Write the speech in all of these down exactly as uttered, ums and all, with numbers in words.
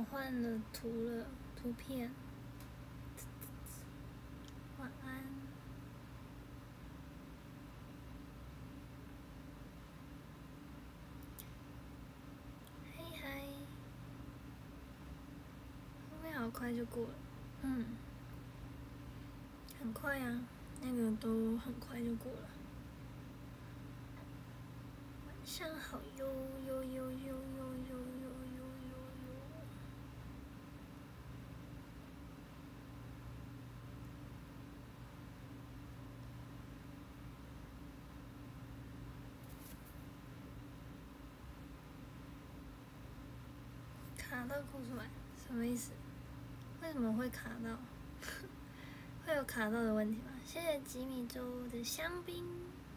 换了图了图片。晚安。嘿嗨。后面好快就过了，嗯，很快啊，那个都很快就过了。晚上好哟哟哟哟哟哟哟哟哟哟。卡到哭出来，什么意思？为什么会卡到？会有卡到的问题吗？谢谢吉米粥的香槟。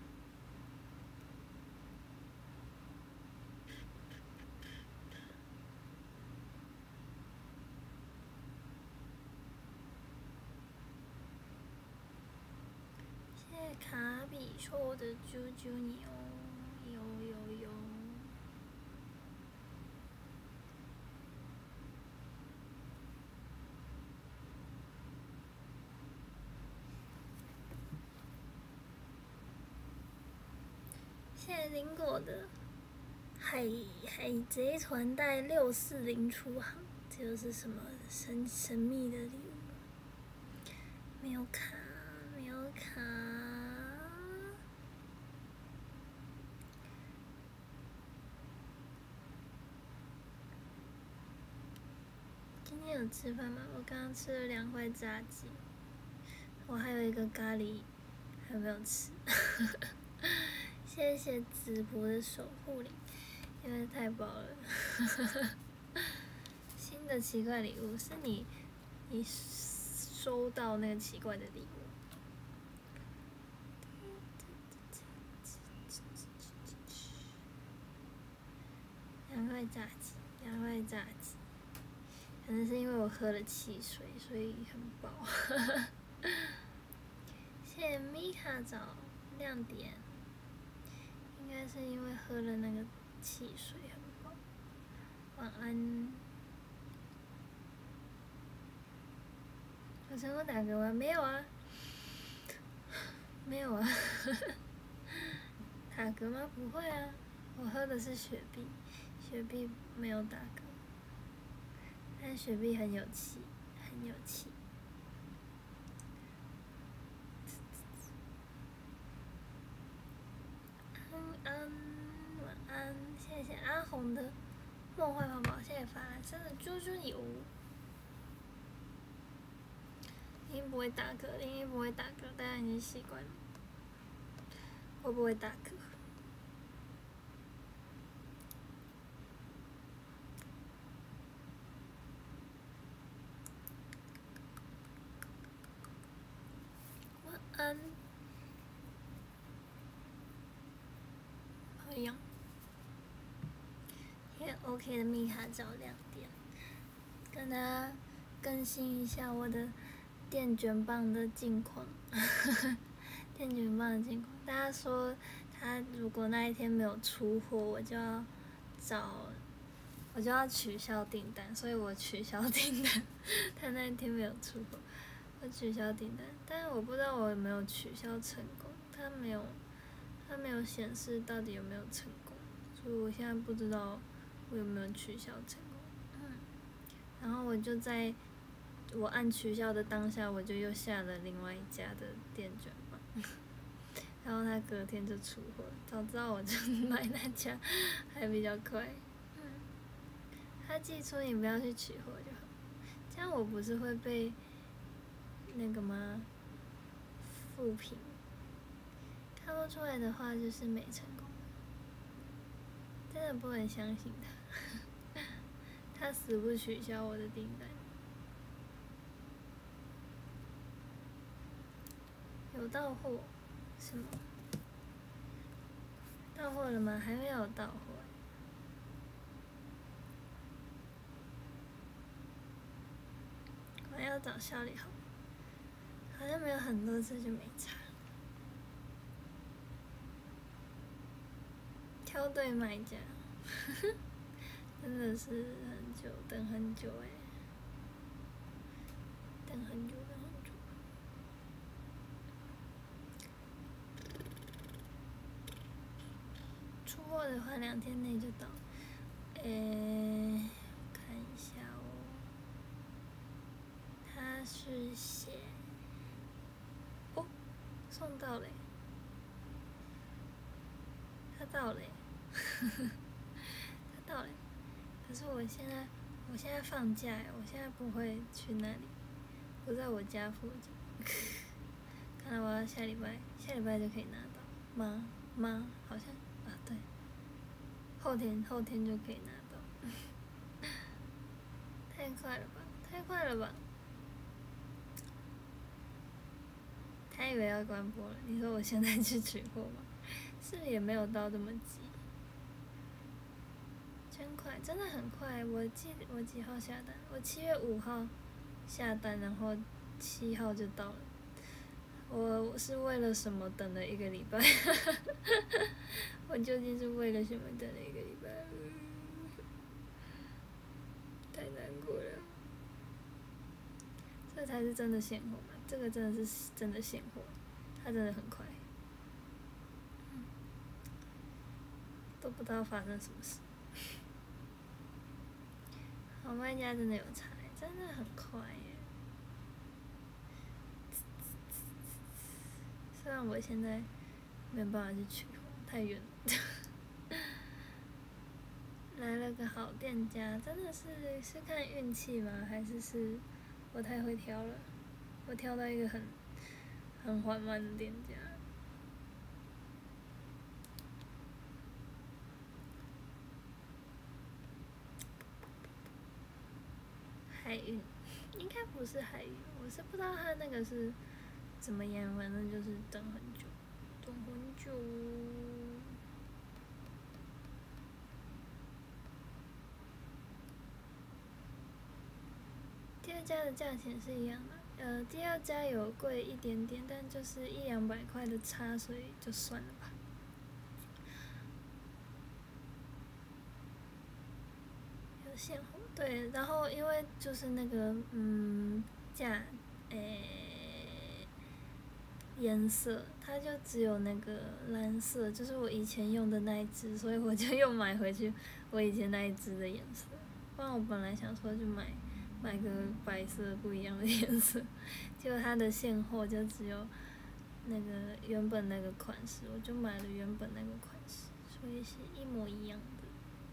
谢谢卡比说的啾啾牛，有有有。谢谢林果的海海贼团带六四零出航，这又是什么神神秘的礼物？没有卡，没有卡。今天有吃饭吗？我刚刚吃了两块炸鸡，我还有一个咖喱还没有吃。谢谢子博的守护灵，因为太饱了。新的奇怪礼物是你，你收到那个奇怪的礼物。两块炸鸡，两块炸鸡，可能是因为我喝了汽水，所以很饱。谢谢米卡找亮点，应该是因为喝了那个汽水很饱。晚安。有成功打嗝吗？没有啊，没有啊。打嗝吗？不会啊，我喝的是雪碧，雪碧没有打嗝，但雪碧很有气，很有气。安安，晚安，谢谢阿红的梦幻宝宝，谢谢法兰森的猪猪油。林英不会打嗝，林英不会打嗝，大家已经习惯了。我不会打嗝。晚安。好痒。也 OK 的米卡找亮点，跟大家更新一下我的电卷棒的近况。电卷棒的近况，大家说他如果那一天没有出货，我就要找，我就要取消订单，所以我取消订单。他那一天没有出货，我取消订单，但是我不知道我有没有取消成功，他没有，他没有显示到底有没有成功，所以我现在不知道我有没有取消成功。嗯，然后我就在我按取消的当下，我就又下了另外一家的电卷棒，然后他隔天就出货，早知道我就买那家，还比较快。嗯，他寄出你不要去取货就好，这样我不是会被那个吗？负评，看不出来的话就是没成功，真的不能相信他，他死不取消我的订单。有到货？什么？到货了吗？还没有到货。我要找效率好，好像没有很多次就没差。挑对卖家，真真的是很久，等很久哎、欸，等很久，等很久。出货的话，两天内就到。诶、欸，看一下哦，他是写哦，送到了、欸，他到了、欸，他到了、欸。可是我现在，我现在放假哎、欸，我现在不会去那里，不在我家附近。看来我要下礼拜，下礼拜就可以拿到吗？吗？好像啊，对，后天后天就可以拿到。太快了吧！太快了吧！他以为要关播了，你说我现在去取货吗？是不是也没有到这么急？真快，真的很快。我记我几号下单？我七月五号下单，然后七号就到了。我是为了什么等了一个礼拜？我究竟是为了什么等了一个礼拜？太难过了。这才是真的现货嘛？这个真的是真的现货，它真的很快，嗯，都不知道发生什么事。好卖家真的有差，真的很快耶。虽然我现在没办法去取货，太远了。来了个好店家，真的是是看运气吗？还是是我太会挑了？我挑到一个很很缓慢的店家。海运应该不是海运，我是不知道他那个是怎么样，反正就是等很久，等很久。第二家的价钱是一样的，呃，第二家有贵一点点，但就是一两百块的差，所以就算了吧。有现货，对，然后因为就是那个嗯价，诶、颜色，它就只有那个蓝色，就是我以前用的那一只，所以我就又买回去我以前那一只的颜色。不然我本来想说就买买个白色不一样的颜色，结果它的现货就只有那个原本那个款式，我就买了原本那个款式，所以是一模一样的。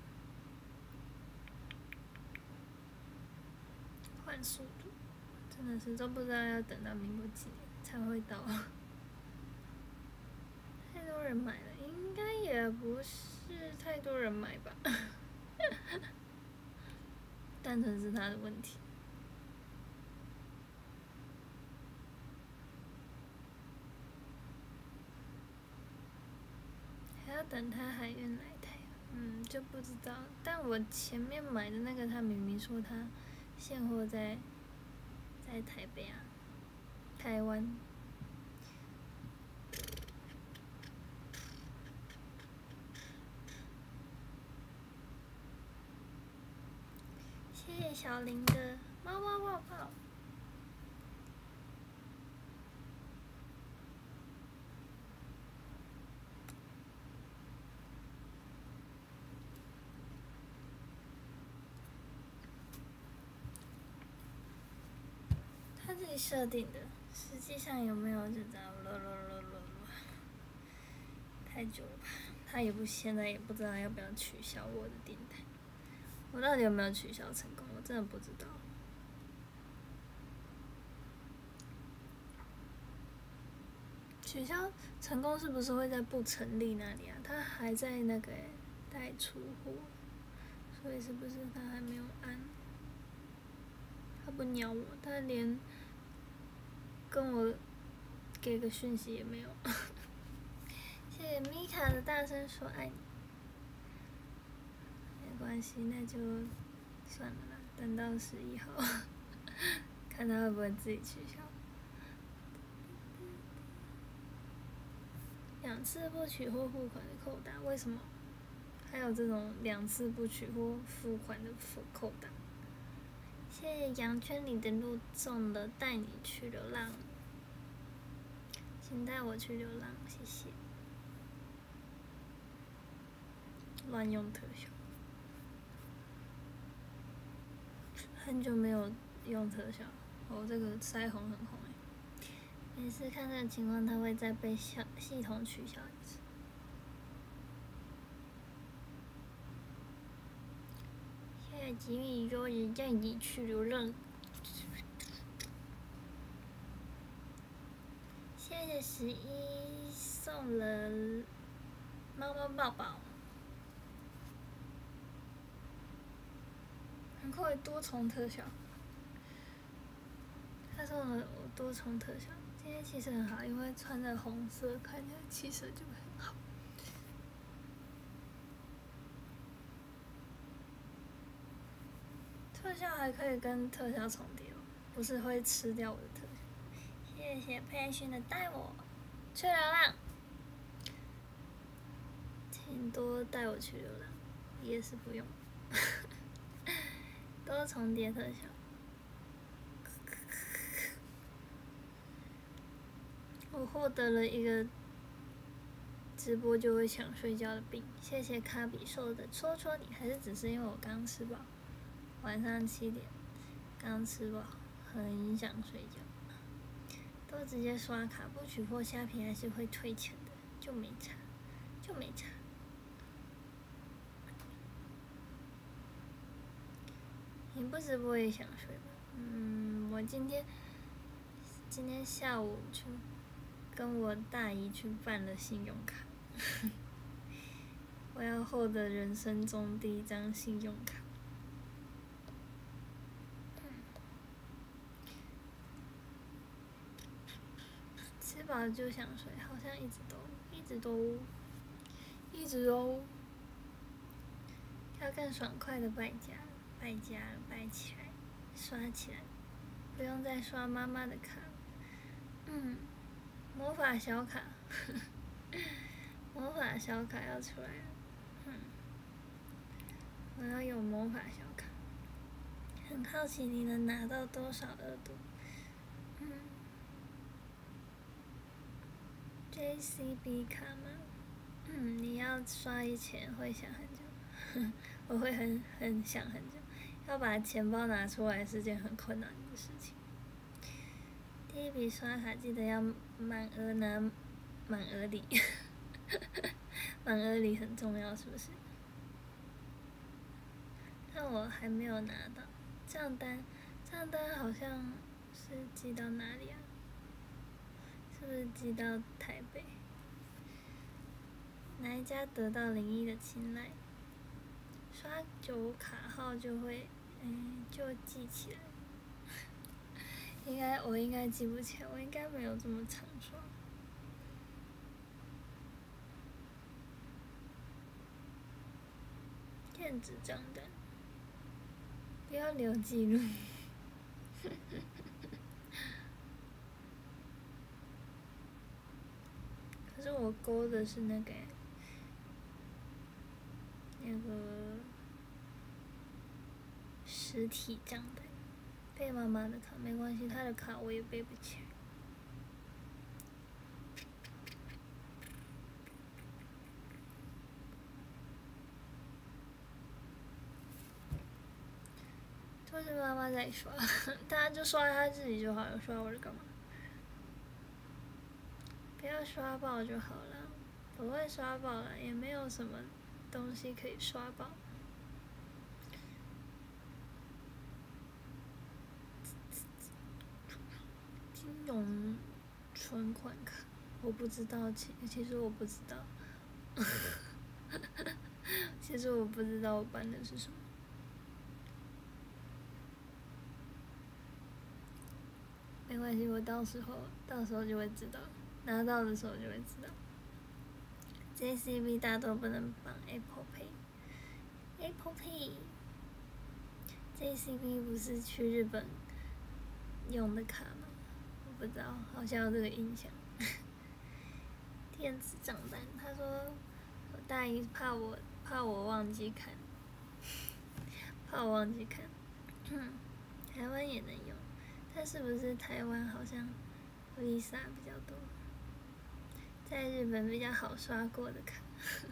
换速度真的是都不知道要等到民国几年才会到。太多人买了，应该也不是太多人买吧，单纯是他的问题。还要等他海运来台，嗯，就不知道。但我前面买的那个，他明明说他现货在在台北啊，台湾。谢谢小林的猫猫抱抱。他自己设定的，实际上有没有就这样了了了了了，太久了吧？他也不现在也不知道要不要取消我的电台，我到底有没有取消成功？我真的不知道。取消成功是不是会在不成立那里啊？他还在那个待出货，所以是不是他还没有按？他不鸟我，他连跟我给个讯息也没有。谢谢米卡的大声说爱你。没关系，那就算了啦，等到十一号，看他会不会自己取消。两次不取货付款的扣打，为什么？ 还有这种两次不取或付款的付扣档。谢谢羊圈里的鹿送的带你去流浪，请带我去流浪，谢谢。乱用特效，很久没有用特效。哦，这个腮红很红哎。每次看这个情况，它会再被系系统取消一次。谢谢吉米说也带你去流浪。谢谢十一送了猫猫抱抱。很快多重特效，他送了我多重特效。今天气色很好，因为穿着红色，看起来气色就会很好。特效还可以跟特效重叠哦，不是会吃掉我的特效。谢谢佩勋的带我去流浪，请多带我去流浪，也是不用。多重叠特效。我获得了一个直播就会想睡觉的病，谢谢卡比说的戳戳你，还是只是因为我刚吃饱，晚上七点刚吃饱，很想睡觉，都直接刷卡，不取货虾皮还是会退钱的，就没差，就没差。你不直播也想睡吧？嗯，我今天今天下午去跟我大姨去办了信用卡，我要获得人生中第一张信用卡。吃饱就想睡，好像一直都一直都一直都要更爽快的败家。败家了，败起来，刷起来，不用再刷妈妈的卡。嗯，魔法小卡，魔法小卡要出来了。嗯，我要有魔法小卡。很好奇你能拿到多少额度？嗯 ，J C B 卡吗？嗯，你要刷一千会想很久，我会很很想很久。要把钱包拿出来是件很困难的事情。第一笔刷卡记得要满额拿满额礼，满额礼很重要，是不是？但我还没有拿到账单，账单好像是寄到哪里啊？是不是寄到台北？哪一家得到灵异的青睐？刷久卡号就会，嗯，就记起来。应该我应该记不起来，我应该没有这么常刷。电子账单，不要留记录。可是我勾的是那个，那个实体账单。背妈妈的卡没关系，她的卡我也背不起来。都是妈妈在刷，大家就刷她自己就好了，刷我的干嘛？不要刷爆就好了，不会刷爆了，也没有什么东西可以刷爆。金融存款卡，我不知道，其其实我不知道，其实我不知道我办的是什么。没关系，我到时候到时候就会知道，拿到的时候就会知道。J C B 大多不能绑 Apple Pay，Apple Pay，J C B 不是去日本用的卡吗？我不知道，好像有这个印象。电子账单，他说我大姨怕我怕我忘记看，怕我忘记看。台湾也能用，但是不是台湾好像 Visa 比较多，在日本比较好刷过的卡。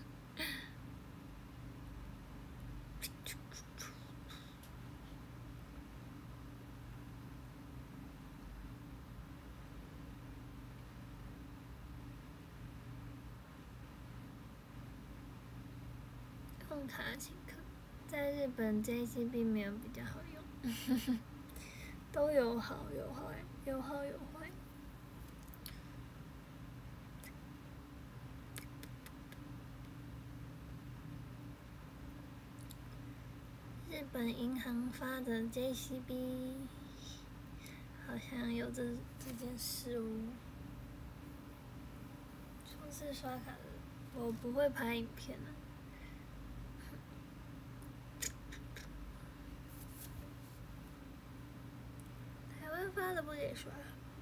用卡请客，在日本 J C B 没有比较好用，都有好有坏，有好有坏。日本银行发的 J C B 好像有这这件事哦。初次刷卡的，我不会拍影片啊。台湾发的不给刷，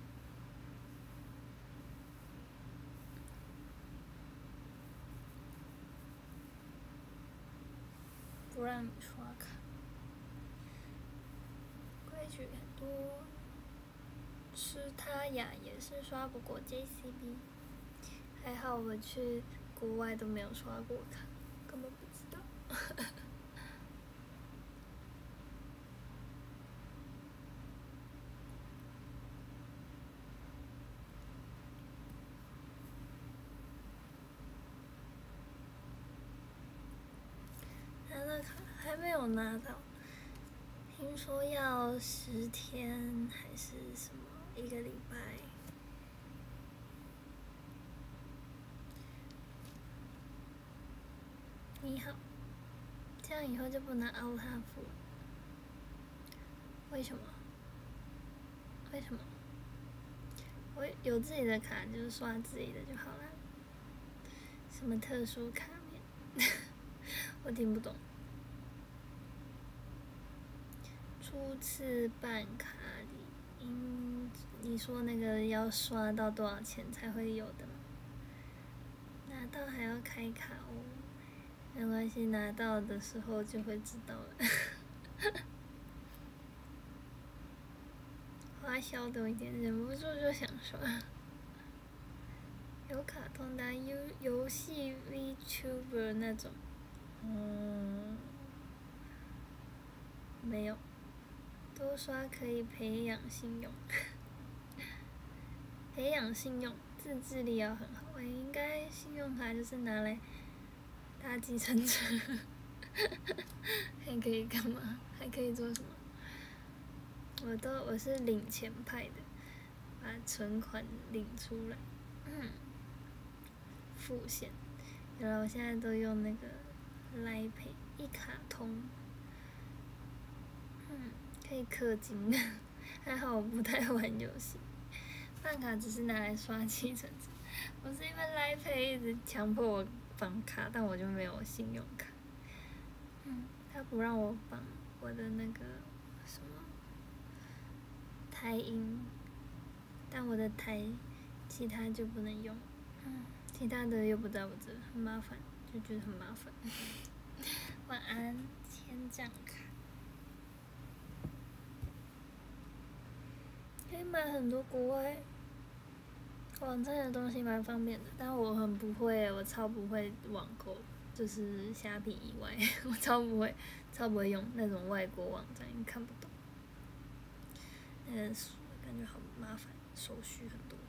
不让你刷卡，规矩很多。吃他雅也是刷不过 J C B， 还好我去国外都没有刷过卡，根本不知道。拿到卡还没有拿到，听说要十天还是什么一个礼拜。你好，这样以后就不能凹他付了。为什么？为什么？我有自己的卡，就是刷自己的就好了。什么特殊卡面？我听不懂。初次办卡里，嗯，你说那个要刷到多少钱才会有的吗？拿到还要开卡哦，没关系，拿到的时候就会知道了。花销多一点，忍不住就想刷。有卡通的游游戏 VTuber 那种，嗯，没有。多刷可以培养信用，培养信用，自制力要很好。我应该信用卡就是拿来搭计程车，还可以干嘛？还可以做什么？我都我是领钱派的，把存款领出来，嗯，付现。原来我现在都用那个 Line Pay 一卡通，嗯，可以氪金。还好我不太玩游戏，办卡只是拿来刷计程车。我是因为 Line Pay 一直强迫我绑卡，但我就没有信用卡。嗯，他不让我绑我的那个什么台银，但我的台其他就不能用。嗯，其他的又不在我这，很麻烦，就觉得很麻烦。晚安，千账卡。可以买很多国外网站的东西，蛮方便的。但我很不会，我超不会网购，就是虾皮以外，我超不会，超不会用那种外国网站，你看不懂。那个感觉好麻烦，手续很多。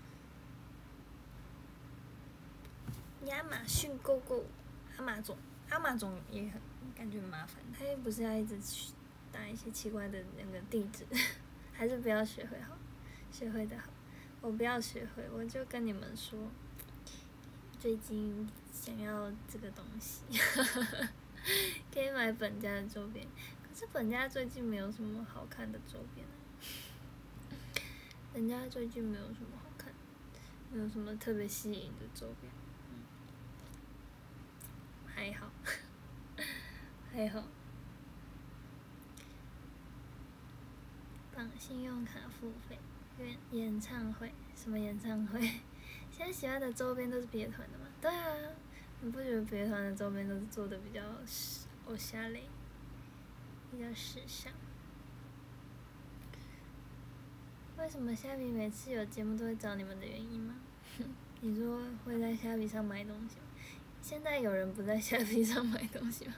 亚马逊购购，阿玛总，阿玛总也很感觉很麻烦，他又不是要一直去打一些奇怪的那个地址，还是不要学会好，学会的好。我不要学会，我就跟你们说，最近想要这个东西，可以买本家的周边。可是本家最近没有什么好看的周边，本家最近没有什么好看，没有什么特别吸引的周边。嗯，还好，还好。绑信用卡付费，演演唱会，什么演唱会？现在喜欢的周边都是别团的吗？对啊， 你不觉得别团的周边都是做的比较偶像类，比较时尚？为什么虾皮每次有节目都会找你们的原因吗？你说会在虾皮上买东西吗？现在有人不在虾皮上买东西吗？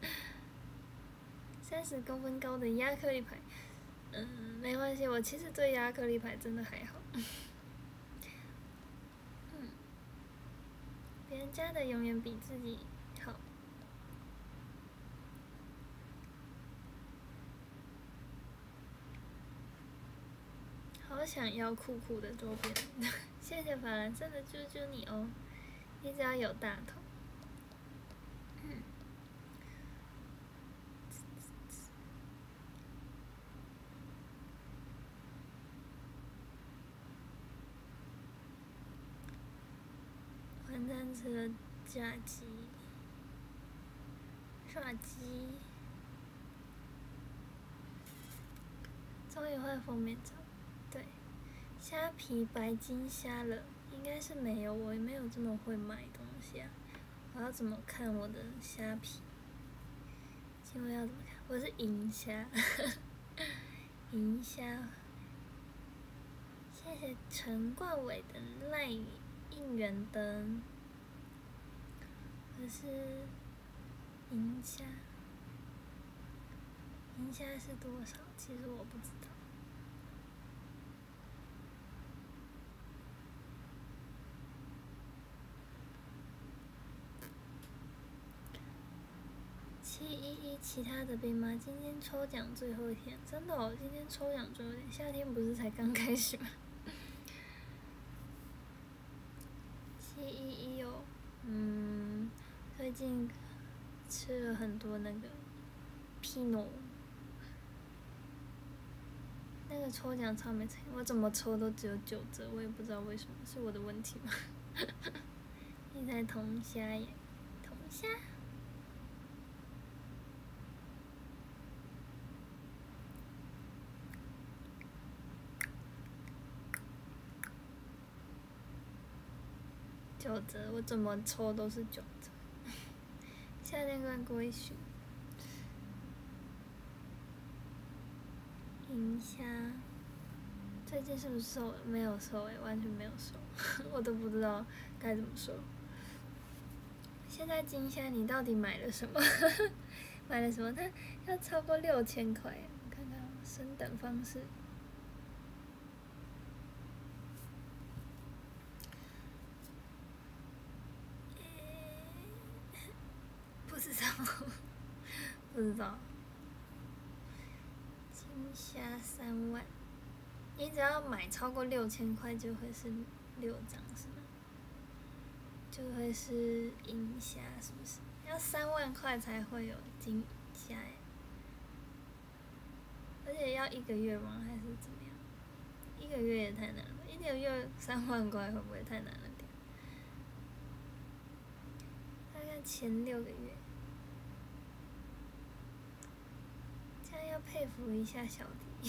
三十公分高的亚克力牌，嗯，没关系，我其实对亚克力牌真的还好。嗯，别人家的永远比自己好。好想要酷酷的周边，谢谢法兰真的救救你哦！你只要有大头。嗯。晚餐吃了炸鸡，炸鸡。终于会封面照，对，虾皮白金虾了，应该是没有，我也没有这么会买东西啊。我要怎么看我的虾皮？请问要怎么看？我是银虾，银虾。谢谢陈冠伟的赖应援灯。我是银虾，银虾是多少？其实我不知道。七一一其他的兵吗？今天抽奖最后一天，真的哦！今天抽奖最后一天，夏天不是才刚开始吗？七一一哦，嗯，最近吃了很多那个 Pinot， 那个抽奖超没诚意，我怎么抽都只有九折，我也不知道为什么，是我的问题吗？你才铜虾耶，铜虾。九折，我怎么抽都是九折。夏天冠归属。银虾，最近是不是瘦了？没有瘦诶，完全没有瘦，我都不知道该怎么说。现在金虾你到底买了什么？买了什么？它要超过六千块，我看看升等方式。不知道，不知道。金虾三万，你只要买超过六千块就会是六张，是吗？就会是银虾，是不是？要三万块才会有金虾耶，而且要一个月吗？还是怎么样？一个月也太难了，一个月三万块会不会太难了点？大概前六个月，这样要佩服一下小迪。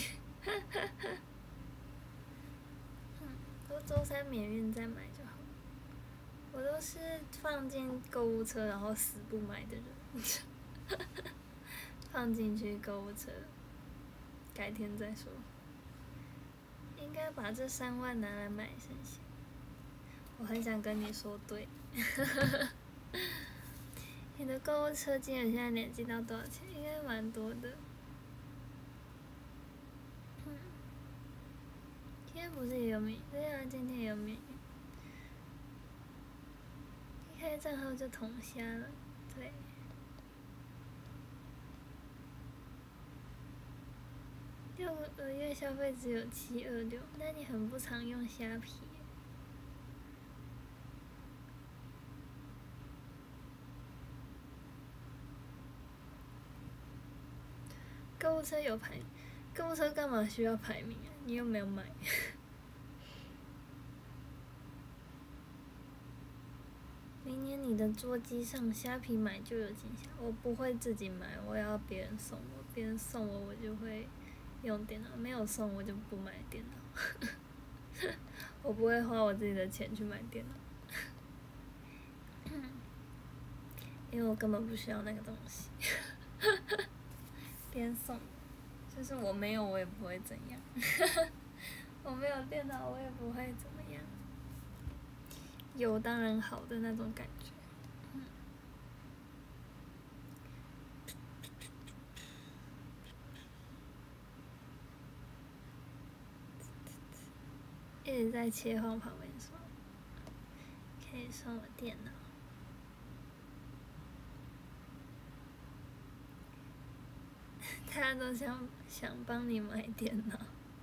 嗯，都周三免运再买就好。我都是放进购物车然后死不买的人。放进去购物车，改天再说。应该把这三万拿来买剩下。我很想跟你说对。你的购物车金额现在累积到多少钱？应该蛮多的。嗯，今天不是也有免？对啊，今天也有免运。一开账号就捅瞎了，对。六个月消费只有七二六，那你很不常用虾皮。购物车有排，购物车干嘛需要排名啊？你又没有买。明年你的桌机上虾皮买就有金虾，我不会自己买，我要别人送我，别人送我我就会用电脑，没有送我就不买电脑。我不会花我自己的钱去买电脑。 因为我根本不需要那个东西。别人送，就是我没有我也不会怎样。我没有电脑我也不会怎么样。有当然好的那种感觉。嗯。一直在切换旁边说，可以送我电脑。大家都想想帮你买电脑，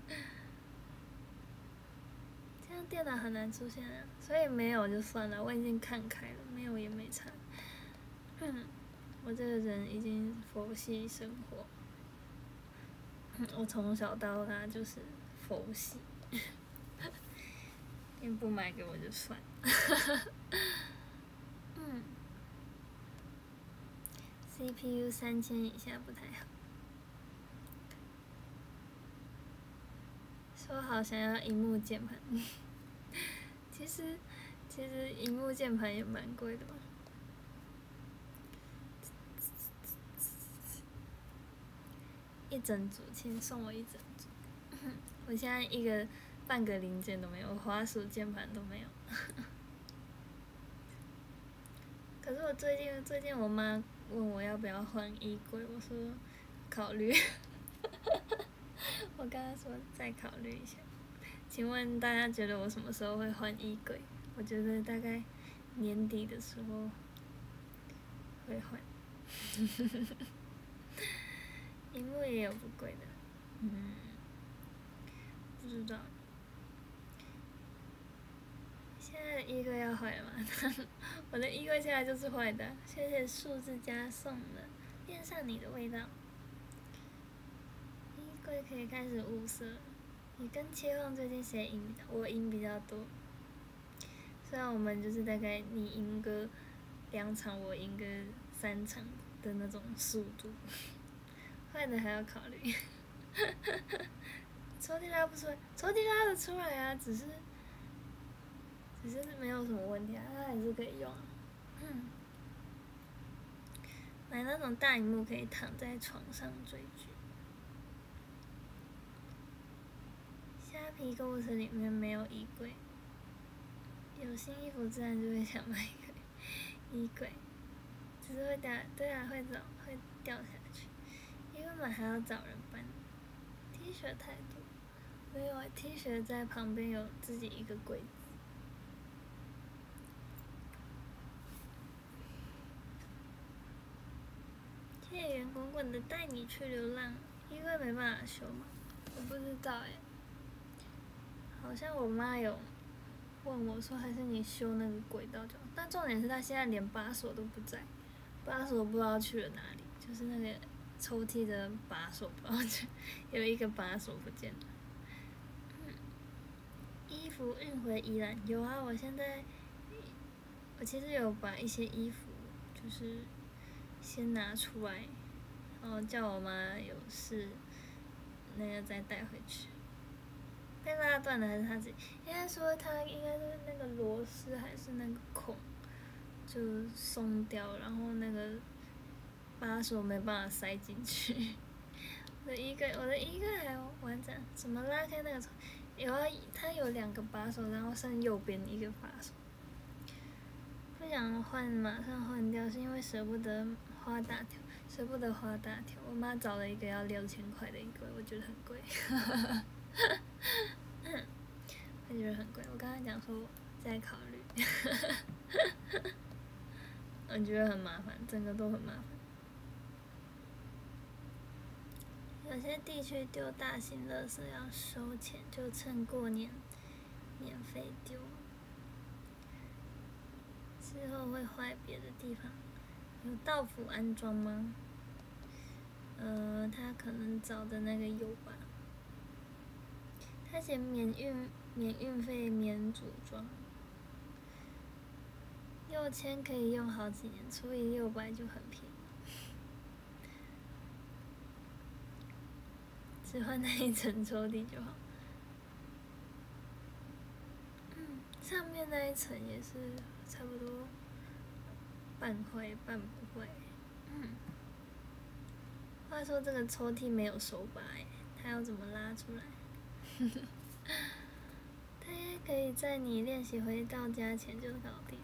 这样电脑很难出现啊，所以没有就算了，我已经看开了，没有也没差。嗯，我这个人已经佛系生活，我从小到大就是佛系，你不买给我就算。嗯 ，C P U 三千以下不太好。说好想要萤幕键盘，其实其实萤幕键盘也蛮贵的吧。一整组，请送我一整组。我现在一个半个零件都没有，我滑鼠键盘都没有。可是我最近最近我妈问我要不要换衣柜，我说考虑。我跟她说再考虑一下。请问大家觉得我什么时候会换衣柜？我觉得大概年底的时候会换。萤幕也有不贵的，嗯，不知道。现在的衣柜要坏了吗？我的衣柜现在就是坏的。谢谢数字家送的，恋上你的味道。衣柜可以开始物色。你跟切换最近谁赢？我赢比较多。虽然我们就是大概你赢个两场，我赢个三场的那种速度。坏的还要考虑。抽屉拉不出来，抽屉拉得出来啊，只是只是没有什么问题啊，它还是可以用啊。嗯。买那种大萤幕可以躺在床上追剧。虾皮购物车里面没有衣柜，有新衣服自然就会想买一个衣柜，只是会掉，对啊，会走会掉下去，因为买还要找人搬。T 恤太多，没有 T 恤在旁边有自己一个柜子。谢谢圆滚滚的带你去流浪，衣柜没办法修吗？我不知道哎。好像我妈有问我说，还是你修那个轨道就好。但重点是她现在连把手都不在，把手不知道去了哪里，就是那个抽屉的把手不知道去，有一个把手不见了。嗯，衣服运回宜兰有啊，我现在我其实有把一些衣服就是先拿出来，然后叫我妈有事那个再带回去。被拉断的还是他自己？应该说他应该是那个螺丝还是那个孔就松掉，然后那个把手没办法塞进去。我的衣柜，我的衣柜还完整，怎么拉开那个窗？有啊，它有两个把手，然后剩右边一个把手。不想换，马上换掉，是因为舍不得花大条，舍不得花大条。我妈找了一个要六千块的衣柜，我觉得很贵。我觉得很贵，我刚才讲说再考虑。我觉得很麻烦，整个都很麻烦。有些地区丢大型垃圾要收钱，就趁过年免费丢。之后会坏别的地方。有到府安装吗？呃，他可能找的那个有吧。他写免运免运费免组装，六千可以用好几年，除以六百就很便宜。只换那一层抽屉就好。嗯，上面那一层也是差不多半会半不会。嗯。话说这个抽屉没有手把哎，它要怎么拉出来？它也可以在你练习回到家前就搞定。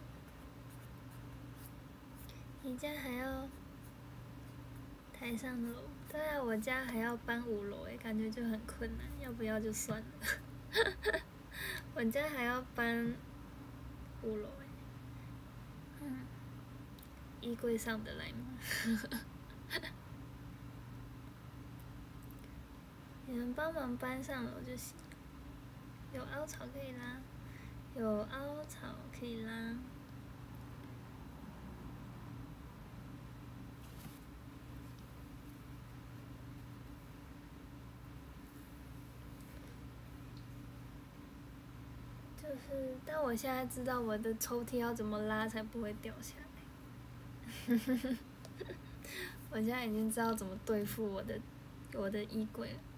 你家还要抬上楼？对啊，我家还要搬五楼哎，感觉就很困难，要不要就算了。我家还要搬五楼哎，嗯，衣柜上得来吗？你们帮忙搬上楼就行。有凹槽可以拉，有凹槽可以拉。就是，但我现在知道我的抽屉要怎么拉才不会掉下来。我现在已经知道怎么对付我的我的衣柜了。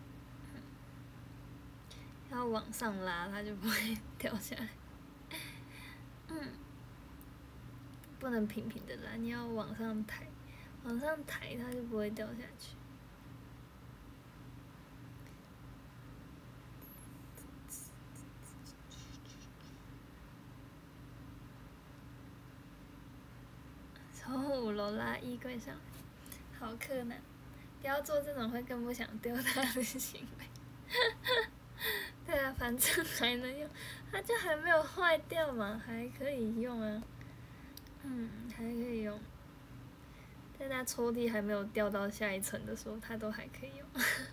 要往上拉，它就不会掉下来。嗯，不能平平的拉，你要往上抬，往上抬它就不会掉下去。从五楼拉衣柜上来，好困难，不要做这种会更不想丢它的行为。对啊，反正还能用，它就还没有坏掉嘛，还可以用啊。嗯，还可以用。在它抽屉还没有掉到下一层的时候，它都还可以用。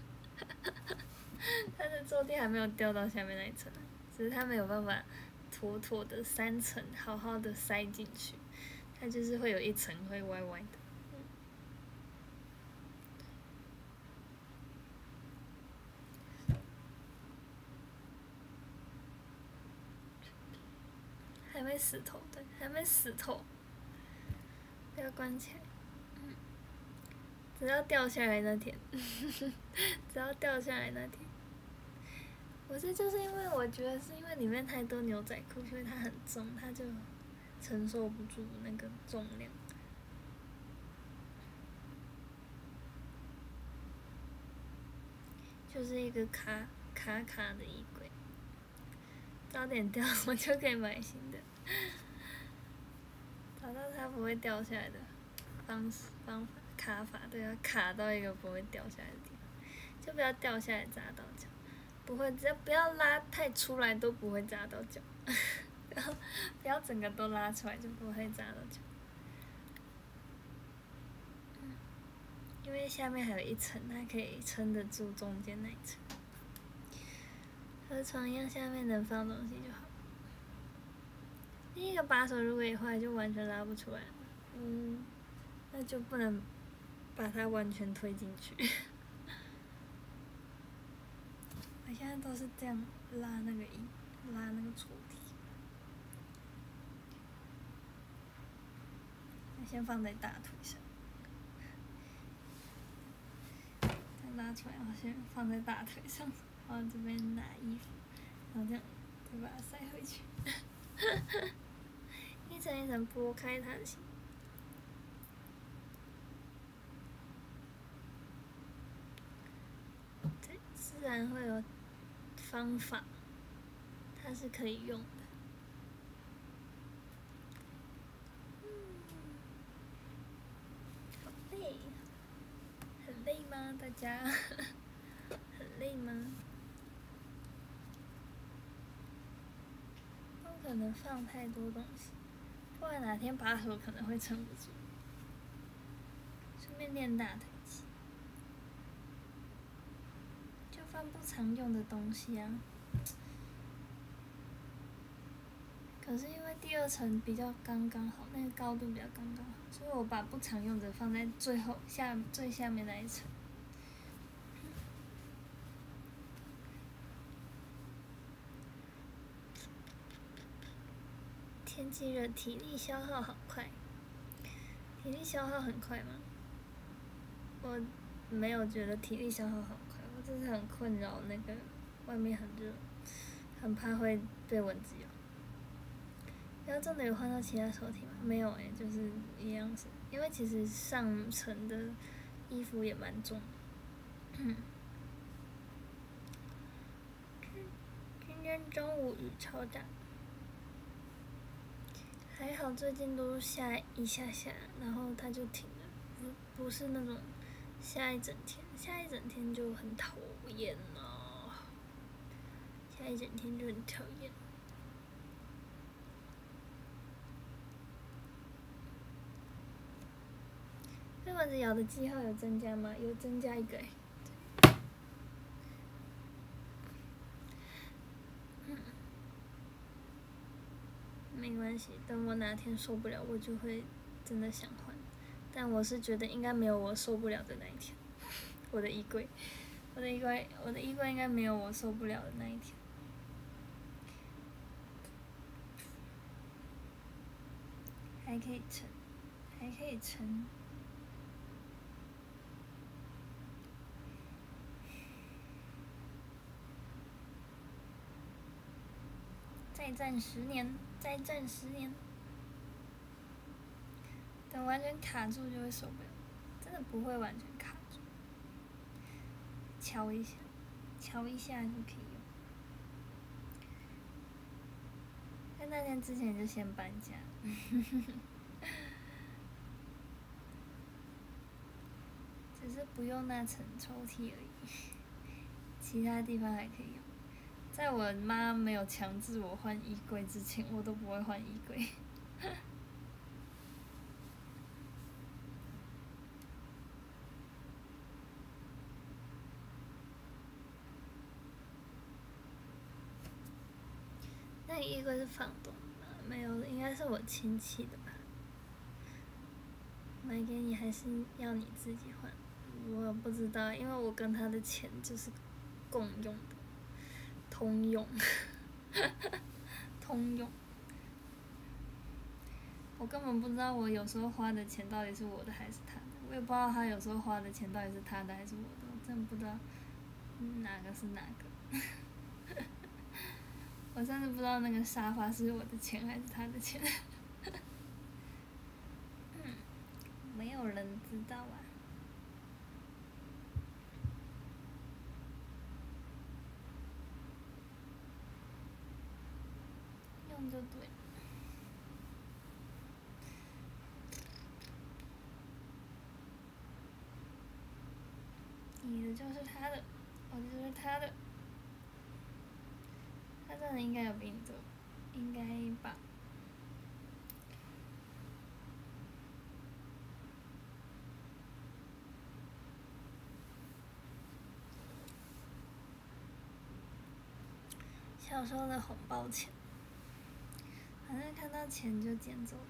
它的抽屉还没有掉到下面那一层，只是它没有办法妥妥的三层好好的塞进去，它就是会有一层会歪歪的。还没死透，对，还没死透，不要关起来。嗯，只要掉下来那天，只要掉下来那天，我这就是因为我觉得是因为里面太多牛仔裤，所以它很重，它就承受不住那个重量。就是一个卡卡卡的衣柜，早点掉我就可以买新的。找到它不会掉下来的方式方法卡法，对，要卡到一个不会掉下来的地方，就不要掉下来砸到脚，不会，只要不要拉太出来都不会砸到脚，然后不要整个都拉出来就不会砸到脚。嗯，因为下面还有一层，它可以撑得住中间那一层。和床一样，下面能放东西就好。第一个把手如果一坏，就完全拉不出来了。嗯，那就不能把它完全推进去。我现在都是这样拉那个衣，拉那个抽屉。我先放在大腿上，再拉出来，我先放在大腿上，然后这边拿衣服，然后这样再把它塞回去。一层一层剥开它的形。对，自然会有方法，它是可以用的。嗯，好累，很累吗？大家很累吗？不可能放太多东西，不然哪天把手可能会撑不住。顺便练大腿肌，就放不常用的东西啊。可是因为第二层比较刚刚好，那个高度比较刚刚好，所以我把不常用的放在最后下最下面那一层。天气热，体力消耗好快。体力消耗很快吗？我没有觉得体力消耗好快，我只是很困扰那个外面很热，很怕会被蚊子咬。 然后真的有换到其他手提吗？没有哎、欸，就是一样是，因为其实上层的衣服也蛮重的。嗯。今天中午雨超大，还好最近都下一下下，然后它就停了，不不是那种下一整天，下一整天就很讨厌了，下一整天就很讨厌。飞蚊子咬的记号有增加吗？有增加一个、欸。嗯，没关系，等我哪天受不了，我就会真的想换。但我是觉得应该没有我受不了的那一天。我的衣柜，我的衣柜，我的衣柜应该没有我受不了的那一天。还可以撑，还可以撑。再战十年，再战十年。等完全卡住就会受不了，真的不会完全卡住。敲一下，敲一下就可以用。在那天之前就先搬家。只是不用那层抽屉而已，其他地方还可以用。在我妈没有强制我换衣柜之前，我都不会换衣柜。那个衣柜是房东的吗？没有，应该是我亲戚的吧。买给你还是要你自己换？我不知道，因为我跟他的钱就是共用的，通用，通用。我根本不知道我有时候花的钱到底是我的还是他的，我也不知道他有时候花的钱到底是他的还是我的，我真的不知道哪个是哪个。我甚至不知道那个沙发是我的钱还是他的钱。嗯，没有人知道啊。用就对了。你的就是他的，我的就是他的。他真的应该有比你多，应该吧。小时候的红包钱，反正看到钱就捡走了。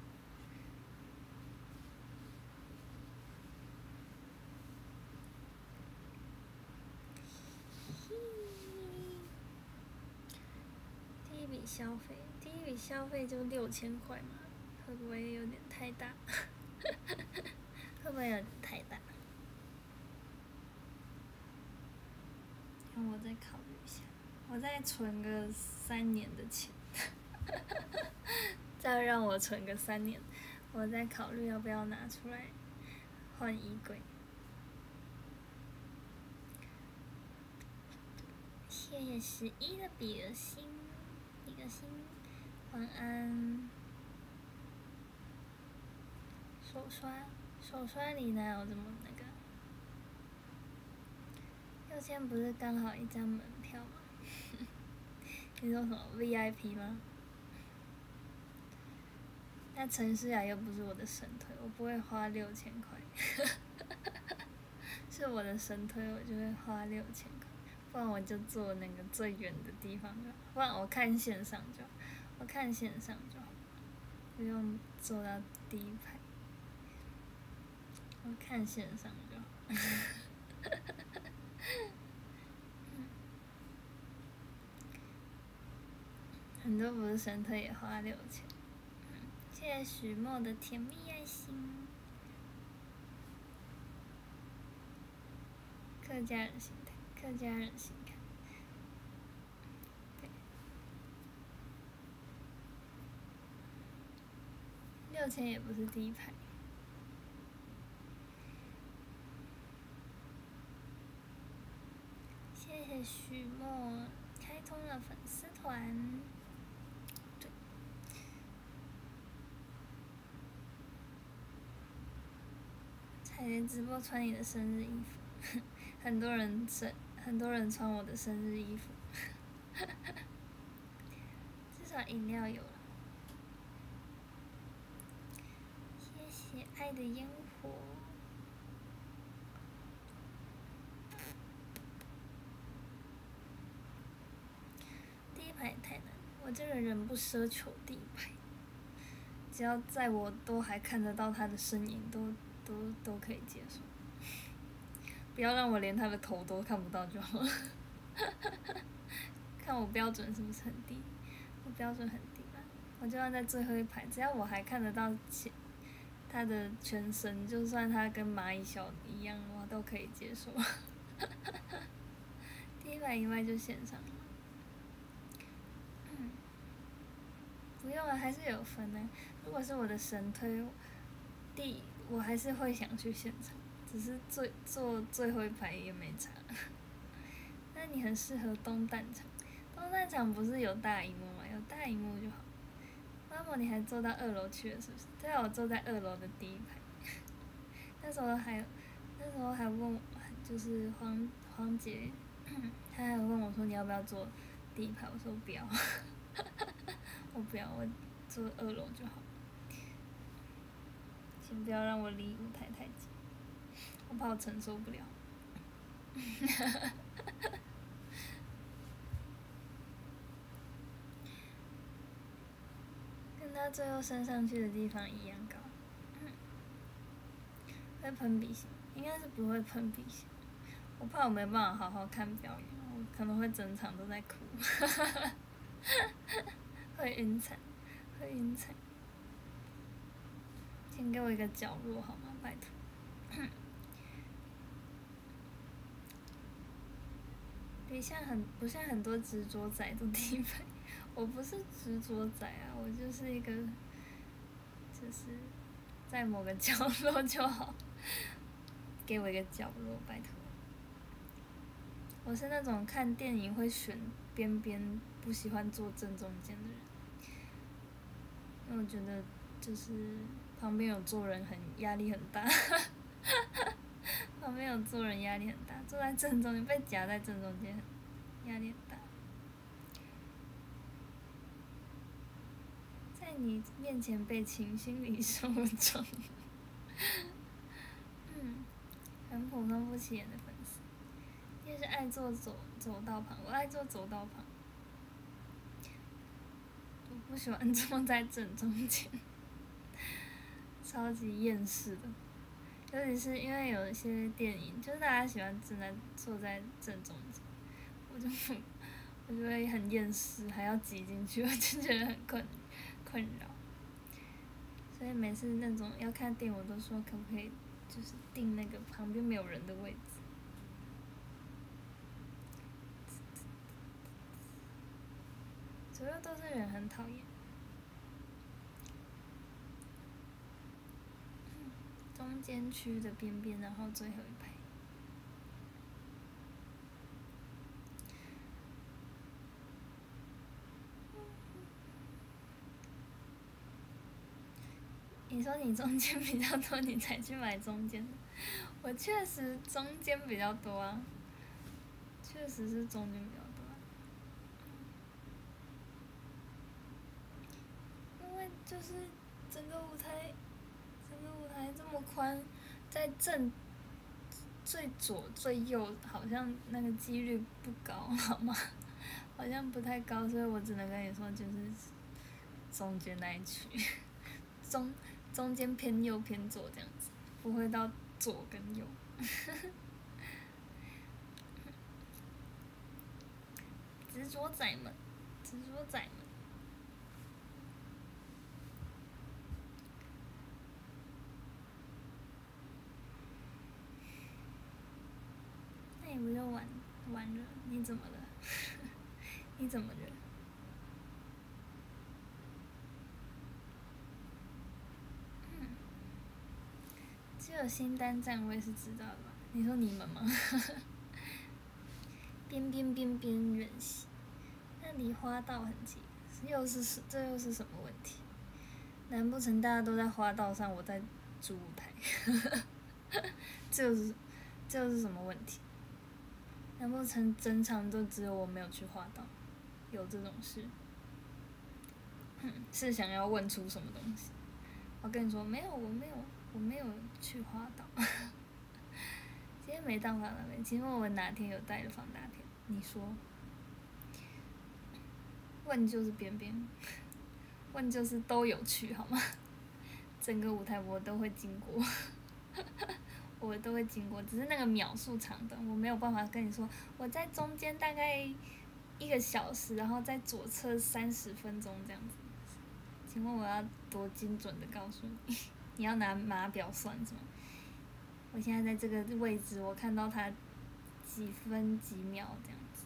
第一笔消费，第一笔消费就六千块嘛，会不会有点太大？会不会有点太大？让我再考虑一下，我再存个三年的钱。再让我存个三年，我再考虑要不要拿出来换衣柜。谢谢十一的比个心，比个心，晚安。手刷，手刷里哪有这么那个？六千不是刚好一张门票吗？你说什么 V I P 吗？那陈诗雅又不是我的神推，我不会花六千块。是我的神推，我就会花六千块，不然我就坐那个最远的地方就好，不然我看线上就好，我看线上就好，不用坐到第一排，我看线上就好。很多不是神推也花六千。谢谢许墨的甜蜜爱心。客家人心态，客家人心态。对。 六千也不是第一排。谢谢许墨开通了粉丝团。对。彩莲直播穿你的生日衣服，很多人生很多人穿我的生日衣服。至少饮料有了。谢谢爱的烟火。第一排太难，我这个人不奢求第一排，只要在我都还看得到他的身影，都都都可以接受。不要让我连他的头都看不到就好了。看我标准是不是很低？我标准很低吧？我就要在最后一排，只要我还看得到前他的全身，就算他跟蚂蚁小一样，我都可以接受。第一排以外就线上了。嗯，不用了，还是有分的。如果是我的神推，第我还是会想去现场，只是最坐最后一排也没差。那你很适合东蛋场，东蛋场不是有大萤幕吗？有大萤幕就好。妈妈，你还坐到二楼去了是不是？对啊，我坐在二楼的第一排。那时候还，那时候还问我，就是黄黄姐，她还问我说你要不要坐第一排，我说不要，我不要，我坐二楼就好。请不要让我离舞台太近，我怕我承受不了。跟他最后升上去的地方一样高。嗯，会喷鼻血，应该是不会喷鼻血。我怕我没办法好好看表演，我可能会整场都在哭。会晕惨，会晕惨。请给我一个角落好吗？拜托。不像很不像很多执着仔的地方，我不是执着仔啊，我就是一个，就是在某个角落就好，给我一个角落，拜托。我是那种看电影会选边边，不喜欢坐正中间的人，因为我觉得就是旁边有坐人很压力很大。旁边有坐人压力很大，坐在正中间被夹在正中间，压力很大。在你面前被亲，心里受创。嗯，很普通不起眼的粉丝，也是爱坐走走道旁，我爱坐走道旁，我不喜欢坐在正中间，超级厌世的。尤其是因为有一些电影，就是大家喜欢正在坐在正中间，我就我就会很厌世，还要挤进去，我就觉得很困困扰。所以每次那种要看电影，我都说可不可以就是订那个旁边没有人的位置。左右都是人，很讨厌。中间区的边边，然后最后一排。你说你中间比较多，你才去买中间的。我确实中间比较多啊，确实是中间比较多啊。因为就是整个舞台，整个舞台这么宽，在正最左最右好像那个几率不高，好吗？好像不太高，所以我只能跟你说，就是中间那一区，中中间偏右偏左这样子，不会到左跟右。执着仔们，执着仔们。那你不就完完了？你怎么了？你怎么了？ 是有新单站，我也是知道的吧？你说你们吗？边边边边远行，那离花道很近，又是这又是什么问题？难不成大家都在花道上，我在主舞台？这又是这又是什么问题？难不成整场都只有我没有去花道？有这种事？嗯，是想要问出什么东西？我跟你说，没有，我没有，我没有去花道。今天没当放大片，请问我哪天有带了放大片？你说？问就是边边，问就是都有去好吗？整个舞台我都会经过，我都会经过，只是那个秒数长短，我没有办法跟你说，我在中间大概一个小时，然后在左侧三十分钟这样子。请问我要多精准的告诉你？你要拿码表算是吗？我现在在这个位置，我看到它几分几秒这样子。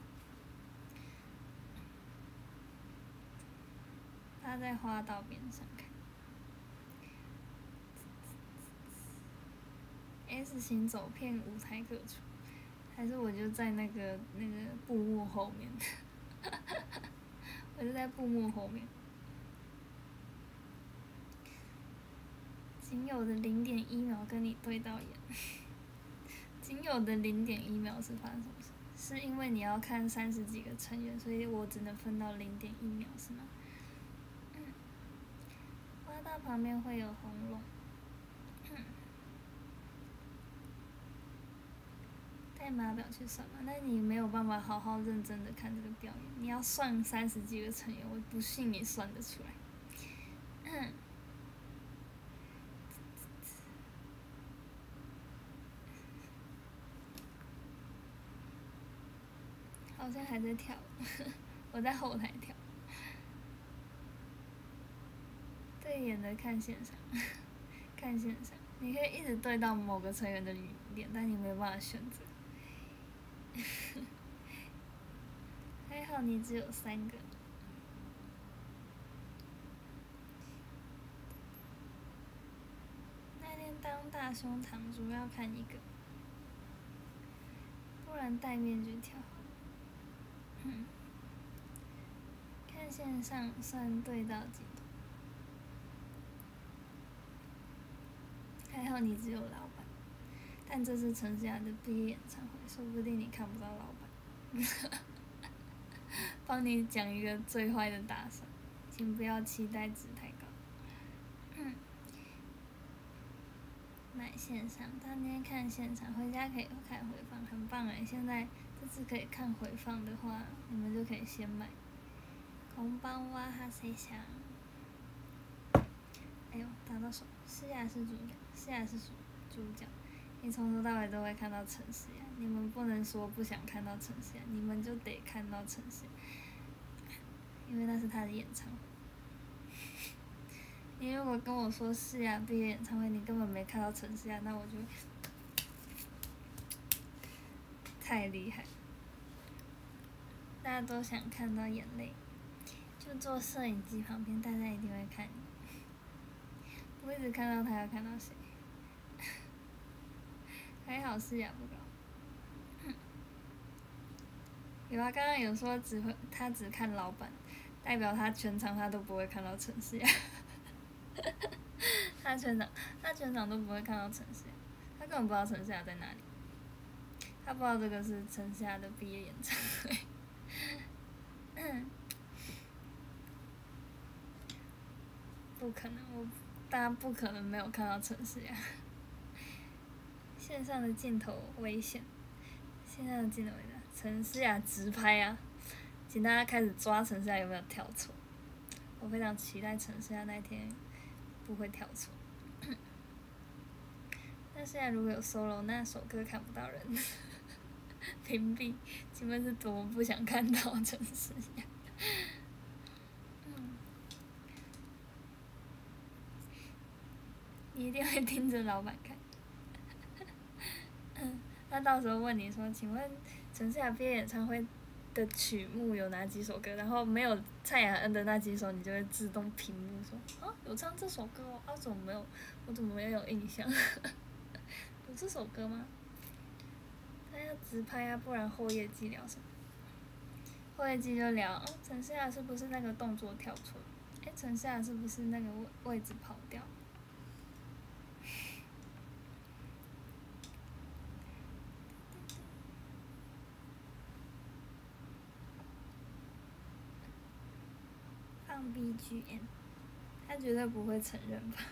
他在花道边上看。S 型走遍舞台各处，还是我就在那个那个布幕后面，我就在布幕后面。仅有的零点一秒跟你对到眼，仅有的零点一秒是发生什么事？是因为你要看三十几个成员，所以我只能分到零点一秒，是吗？嗯。花道旁边会有红龙。嗯。带码表去算嘛？那你没有办法好好认真的看这个表演，你要算三十几个成员，我不信你算得出来。嗯。好像还在跳，我在后台跳。对眼的看线上，看线上，你可以一直对到某个成员的脸，但你没有办法选择。还好你只有三个。那天当大胸膛主要看一个，不然戴面具跳。嗯。看线上算对到几度？还好你只有老板，但这是陈思雅的毕业演唱会，说不定你看不到老板。帮你讲一个最坏的打算，请不要期待值太高。嗯。买线上，当天看现场，回家可以看回放，很棒哎！现在这次可以看回放的话，你们就可以先买。红包哇哈谁想？哎呦，打到手！思雅是主角，思雅是主主角。你从头到尾都会看到陈思雅，你们不能说不想看到陈思雅，你们就得看到陈思雅，因为那是他的演唱会。你如果跟我说思雅毕业演唱会，你根本没看到陈思雅，那我就太厉害。大家都想看到眼泪，就坐摄影机旁边，大家一定会看你。我一直看到他，要看到谁？还好思雅不高。嗯。有啊，刚刚有说只会他只看老板，代表他全场他都不会看到陈思雅。他全场他全场都不会看到陈思雅，他根本不知道陈思雅在哪里，他不知道这个是陈思雅的毕业演唱会。嗯。不可能，我大家不可能没有看到陈思雅。线上的镜头危险，线上的镜头危险，陈思雅直拍啊！请大家开始抓陈思雅有没有跳错，我非常期待陈思雅那天不会跳错。但是如果有 solo， 那首歌看不到人，屏蔽，请问是多么不想看到陈思雅？嗯。你一定会盯着老板看。嗯，那到时候问你说，请问陈思雅毕业演唱会的曲目有哪几首歌？然后没有蔡雅恩的那几首，你就会自动屏幕说，啊，有唱这首歌哦，啊，怎么没有？我怎么没有印象？ 有这首歌吗？他要直拍啊，不然后业绩聊什么？后业绩就聊陈思雅是不是那个动作跳错？哎，陈思雅是不是那个位位置跑掉？放 B G M， 他绝对不会承认吧？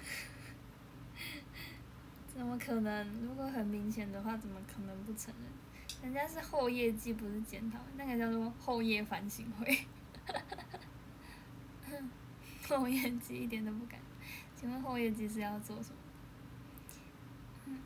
怎么可能？如果很明显的话，怎么可能不承认？人家是后业绩，不是检讨，那个叫做后业反省会。后业绩一点都不敢。请问后业绩是要做什么？嗯、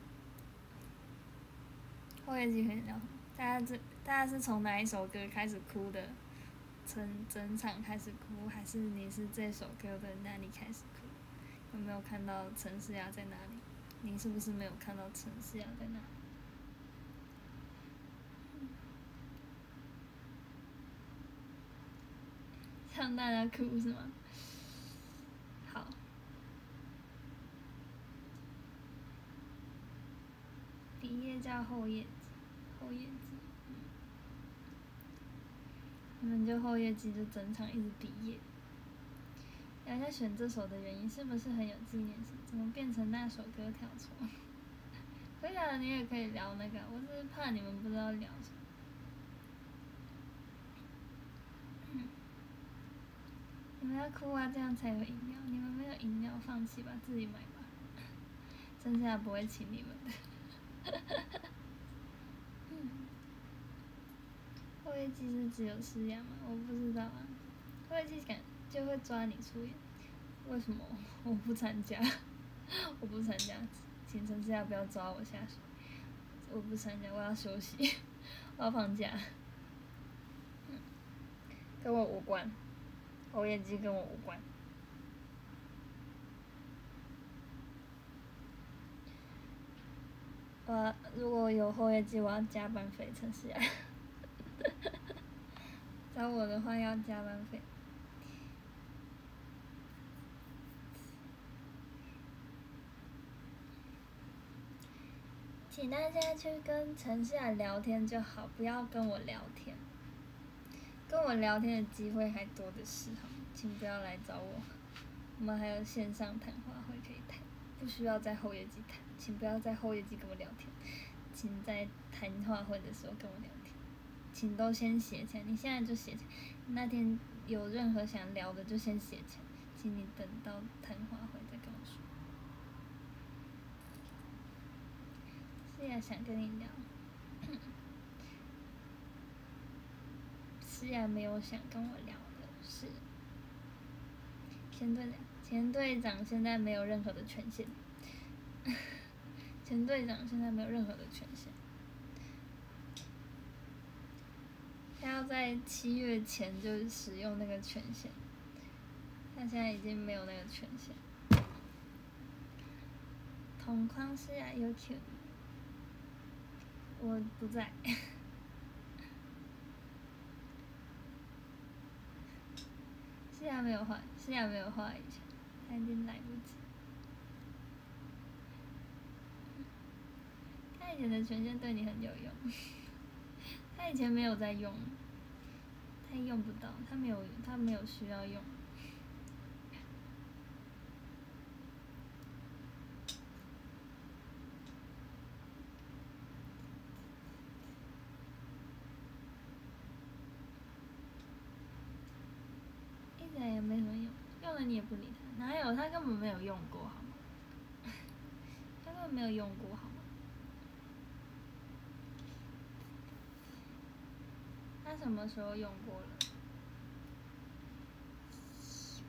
后业绩可以聊什么？大家这大家是从哪一首歌开始哭的？从整场开始哭，还是你是这首歌的哪里开始哭？有没有看到陈思雅在哪里？你是不是没有看到陈思雅在哪里？让大家哭是吗？好。底页叫后业绩，后业绩，嗯，你们就后业绩就整场一直比业。聊一下选这首的原因，是不是很有纪念性？怎么变成那首歌跳错？可以啊，你也可以聊那个，我只是怕你们不知道聊什么。嗯，你们要哭啊，这样才有饮料。你们没有饮料，放弃吧，自己买吧。剩下不会请你们的。嗯，后业绩是只有思雅吗？我不知道啊。后业绩感就会抓你出演，为什么我不参加？我不参加，请陈思雅不要抓我下水。我不参加，我要休息，我要放假。嗯，跟我无关，后业绩跟我无关。我如果有后业绩，我要加班费，陈思雅。找我的话要加班费。请大家去跟陈思雅聊天就好，不要跟我聊天。跟我聊天的机会还多的是，好吗？请不要来找我。我们还有线上谈话会可以谈，不需要在后业绩谈。请不要在后业绩跟我聊天，请在谈话会的时候跟我聊天。请都先写起来，你现在就写起来。那天有任何想聊的就先写起来，请你等到谈话会再跟我说。思雅想跟你聊，思雅没有想跟我聊的是前队长。前队长现在没有任何的权限。前队长现在没有任何的权限。他要在七月前就使用那个权限，他现在已经没有那个权限。同框思雅有 Q， 我不在。思雅没有画，思雅没有画以前，他已经来不及。他以前的权限对你很有用，他以前没有在用，他用不到，他没有，他没有需要用。一点也没什么用，用了你也不理他，哪有？他根本没有用过，好吗？他根本没有用过，好吗？他什么时候用过了？思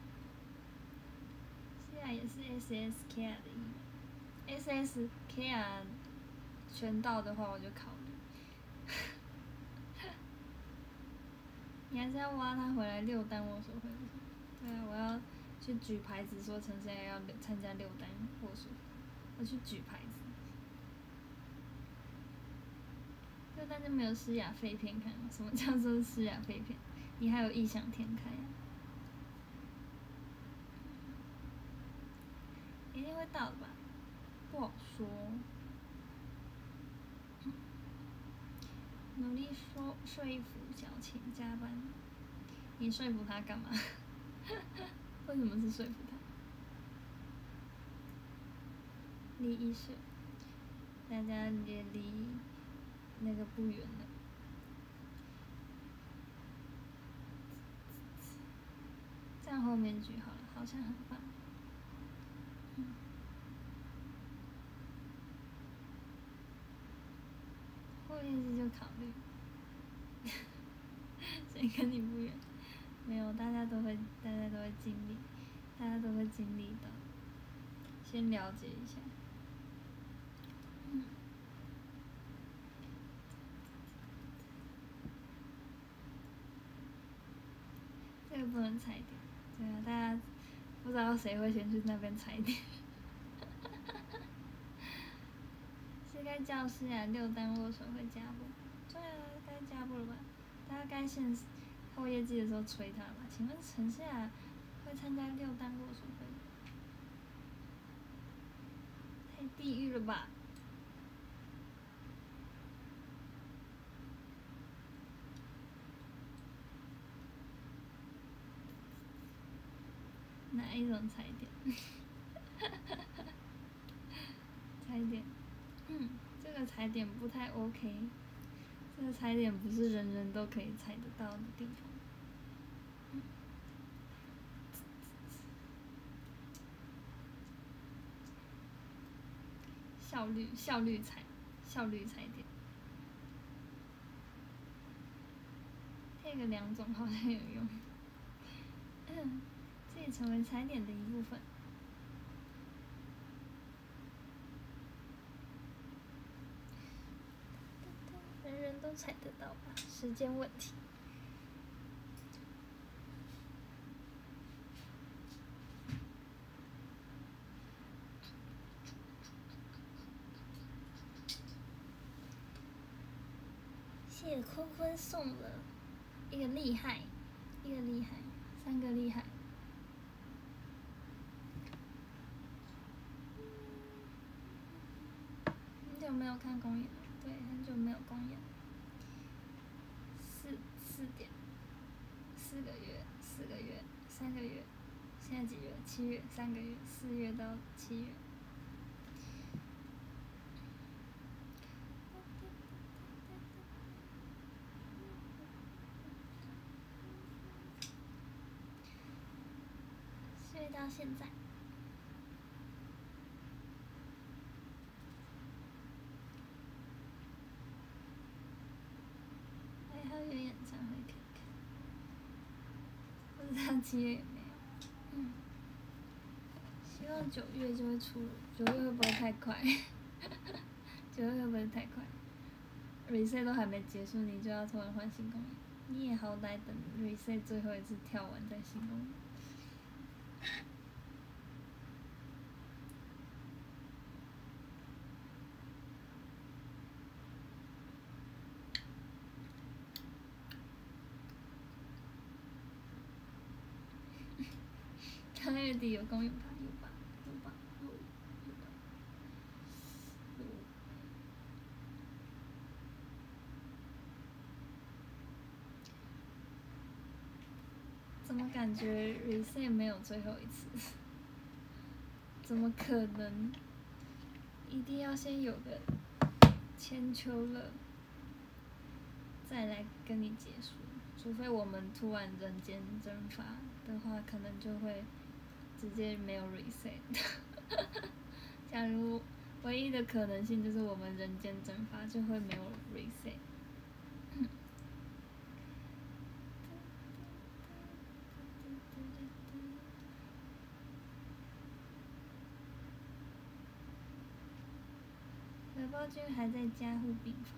雅也是 S S K R 的意思 ，S S K R 全到的话我就考虑。你还是要挖他回来六单握手会？对啊，我要去举牌子说陈思雅要参加六单握手会，我去举牌子。六单就没有诗雅废片看，什么叫做诗雅废片？你还有异想天开啊？一定会到的吧？不好说。 努力说说服小晴加班。你说服他干嘛？为什么是说服他？离一岁，大家也离那个不远了。这样后面句好了，好像很棒。嗯。后面句就考虑。谁跟你不远？没有，大家都会，大家都会经历，大家都会经历的。先了解一下。嗯。这个不能踩点，对啊，大家不知道谁会先去那边踩点。是该教室啊，六单握手会加布。对啊，该加布了吧？大家该现后业绩的时候催他吧？请问陈夏会参加六单握手会？太地狱了吧！哪一种踩点？踩点，嗯，这个踩点不太 OK。这个踩点不是人人都可以踩得到的地方。嗯。效率，效率踩，效率踩点。配个两种好像有用。嗯，这也成为踩点的一部分。人人都踩得到吧？时间问题。谢坤坤送了一个厉害，一个厉害，三个厉害。很久没有看公演了，对，很久没有公演。四四点，四个月，四个月，三个月，现在几月？七月，三个月，四月到七月。四月到现在。还有演唱会可以看，不知道七月有没有。嗯。希望九月就会出了，九月会不会太快？九月会不会太快 ？reset 都还没结束，你就要突然换新公演？你也好歹等 reset 最后一次跳完再新公演。八月底有公演吧？有吧？有吧？有有吧？有。怎么感觉 reset 没有最后一次？怎么可能？一定要先有个千秋了，再来跟你结束。除非我们突然人间蒸发的话，可能就会直接没有 reset。假如唯一的可能性就是我们人间蒸发，就会没有 reset。韦宝君还在加护病房。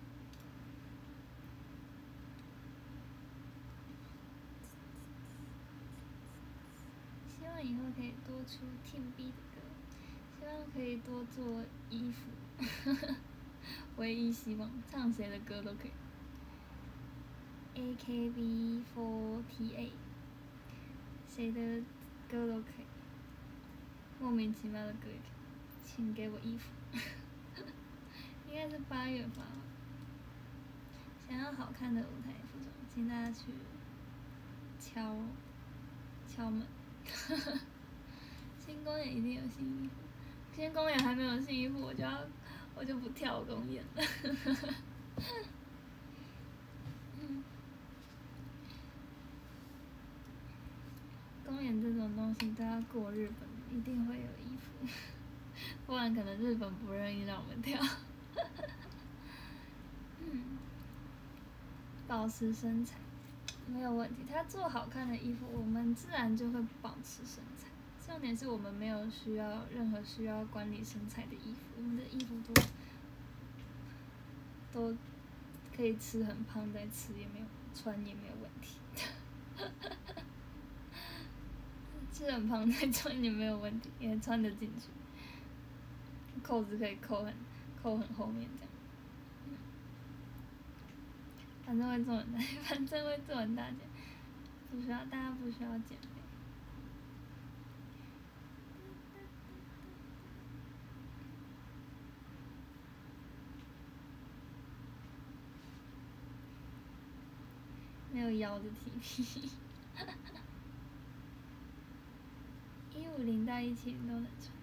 希望以后可以多出 Team B 的歌，希望可以多做衣服。唯一希望，唱谁的歌都可以。A K B 四十八， 谁的歌都可以，莫名其妙的歌也可以。请给我衣服。应该是八月吧。 想要好看的舞台服装，请大家去敲敲门。新公演一定有新衣服，新公演还没有新衣服，我就要我就不跳公演了。嗯，公演这种东西都要过日本，一定会有衣服，不然可能日本不愿意让我们跳。嗯，保持身材没有问题，他做好看的衣服，我们自然就会保持身材。重点是我们没有需要任何需要管理身材的衣服，我们的衣服都都可以吃很胖再吃也没有穿也没有问题。吃很胖再穿也没有问题，也穿得进去，扣子可以扣很扣很后面这样。反正会做很大，反正会做很大件，不需要大家不需要减肥。没有腰的 T P， 一五零到一七零都能穿。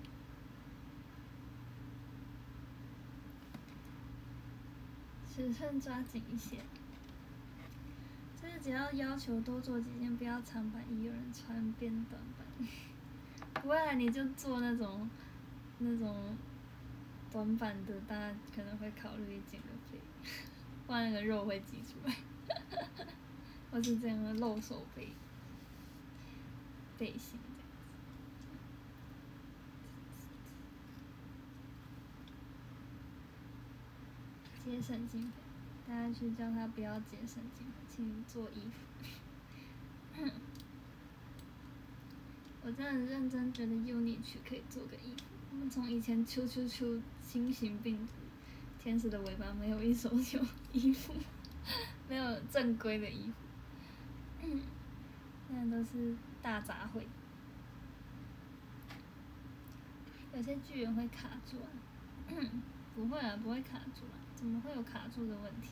尺寸抓紧一些，就是只要要求多做几件，不要长版衣有人穿变短版。不会啊，你就做那种那种短版的，大家可能会考虑减个肥，不然那个肉会挤出来。或是这样的露手背背心这样子。节省经费，大家去叫他不要节省经费，请做衣服。我真的认真觉得 Unique 可以做个衣服。我们从以前出出出新型病毒，天使的尾巴没有一手有衣服，没有正规的衣服。嗯，现在都是大杂烩。有些剧员会卡住啊，嗯，不会啊，不会卡住啊，怎么会有卡住的问题？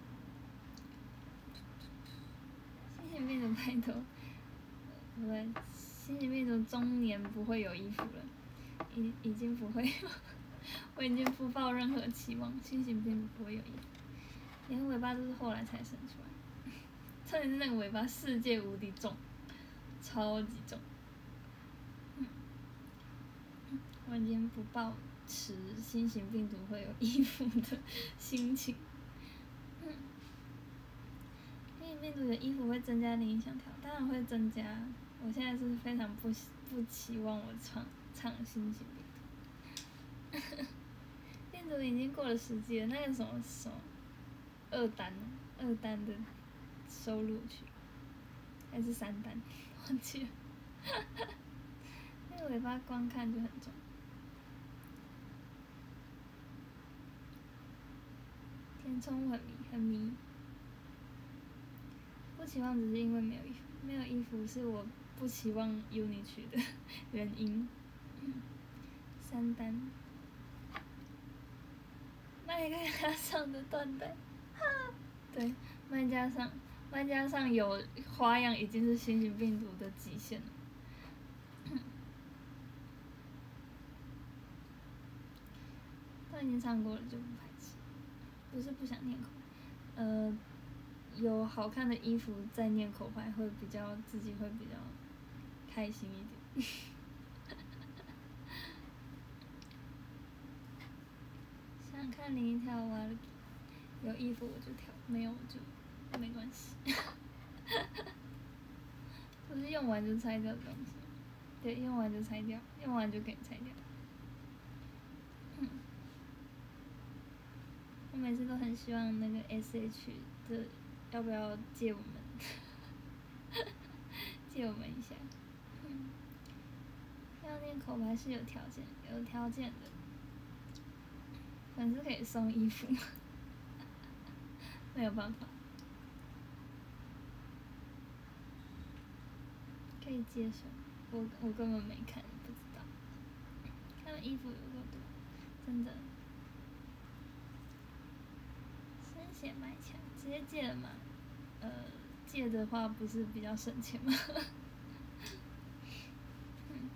新型病毒拍头，不对，新型病毒中年不会有衣服了，已已经不会有，我已经不抱任何期望，新型病毒不会有衣服，连尾巴都是后来才生出来，特别是那个尾巴世界无敌重，超级重。我已经不抱持新型病毒会有衣服的心情。嗯，新型病毒的衣服会增加联想条，当然会增加。我现在是非常不不期望我唱唱新型病毒。病毒已经过了十季了，那个什么什么二单二单的收录曲，还是三单，忘记了。那个尾巴光看就很重。填充很迷，很迷。不期望只是因为没有衣服，没有衣服是我不期望 Unique 的原因。嗯，三单，麦加上的缎带，对，麦加上麦加上有花样已经是新型病毒的极限了。都已经唱过了就不排斥，不是不想念口白，呃，有好看的衣服再念口白会比较自己会比较开心一点。想看另一条瓦力，有衣服我就跳，没有就没关系。不是用完就拆掉的东西，对，用完就拆掉，用完就给你拆掉。嗯，我每次都很希望那个 S H 的要不要借我们，借我们一下。嗯，要念口白是有条件，有条件的。粉丝可以送衣服，没有办法，可以接受。我我根本没看，不知道。看的衣服有够多，真的。新现买枪，直接借了嘛？呃，借的话不是比较省钱吗？嗯。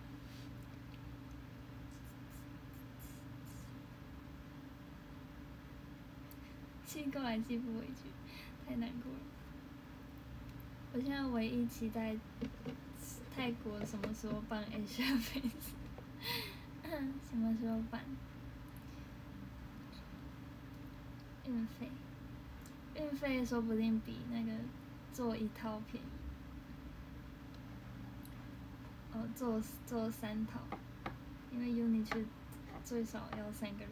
寄过来寄不回去，太难过了。我现在唯一期待泰国什么时候办 Asia Face， 什么时候办？运费，运费说不定比那个做一套便宜。哦，做做三套，因为 Uni 去最少要三个人。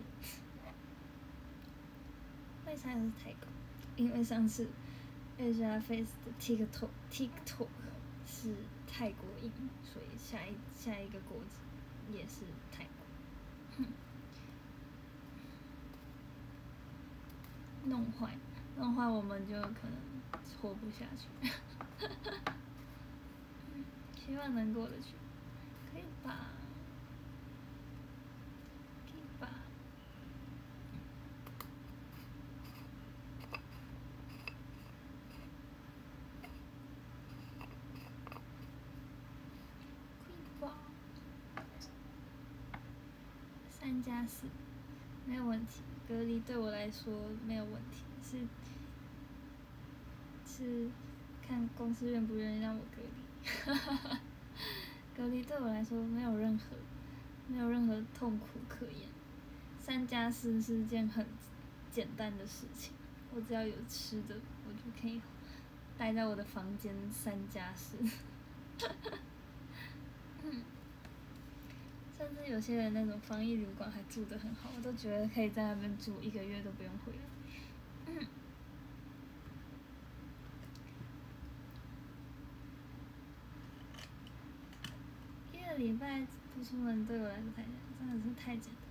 为啥是泰国？因为上次 Asia Face 的 TikTok TikTok 是泰国音，所以下一下一个国籍也是泰国。弄坏，弄坏我们就可能活不下去。希望能过得去，可以吧？可以吧？可以吧？三加四，没有问题。隔离对我来说没有问题，是是看公司愿不愿意让我隔离。隔离对我来说没有任何没有任何痛苦可言。三加四是件很简单的事情，我只要有吃的，我就可以待在我的房间三加四。嗯，甚至有些人那种防疫旅馆还住得很好，我都觉得可以在那边住一个月都不用回来。嗯。一个礼拜不出门对我来说太真的是太简单。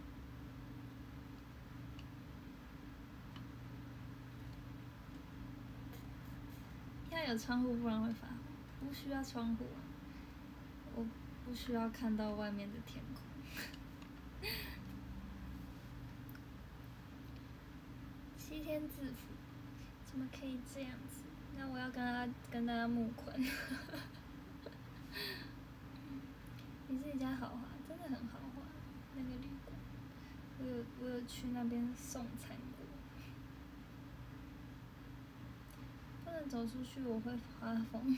要有窗户，不然会发红。不需要窗户啊，我不需要看到外面的天空。七天制服，怎么可以这样子？那我要跟他跟大家募款。你自己家豪华，真的很豪华，那个旅馆，我有我有去那边送餐过。不能走出去，我会发疯。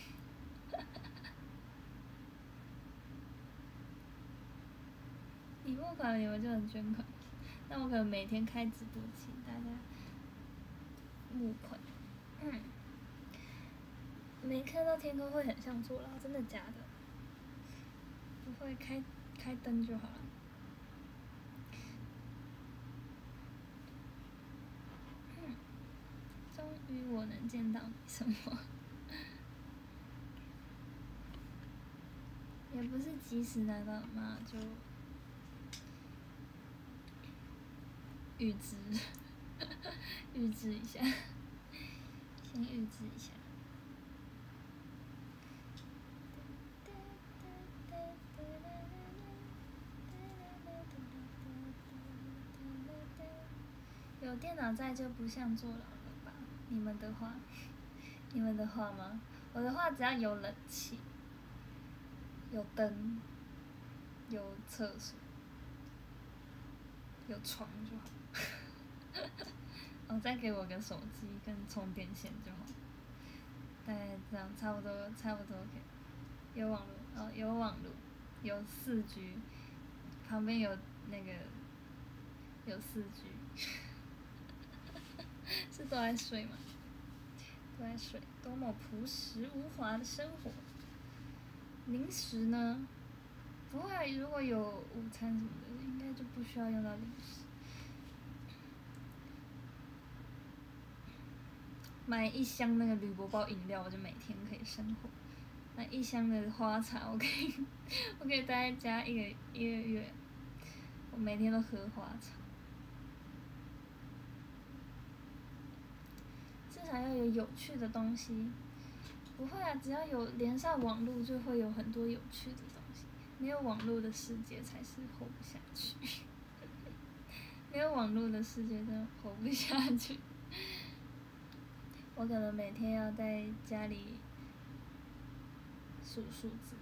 你募款了，你们就能捐款。那我可能每天开直播，请大家募款。嗯。没看到天空会很像坐牢，真的假的？不会开开灯就好了。嗯。终于我能见到你什么？也不是及时拿到嘛，就预支，预支一下，先预支一下。有电脑在就不像坐牢了吧？你们的话，你们的话吗？我的话只要有冷气，有灯，有厕所，有床就好。哦，再给我个手机跟充电线就好。大概这样，差不多，差不多 OK。有网络，哦，有网络，有四 G， 旁边有那个，有四 G。是都在睡吗？都在睡，多么朴实无华的生活。零食呢？不会啊，如果有午餐什么的，应该就不需要用到零食。买一箱那个铝箔包饮料，我就每天可以生活。买一箱的花茶，我可以，我可以待在家一个一个月，我每天都喝花茶。至少要有有趣的东西。不会啊，只要有连上网络，就会有很多有趣的东西。没有网络的世界才是活不下去。没有网络的世界真的活不下去。 我可能每天要在家里数数字，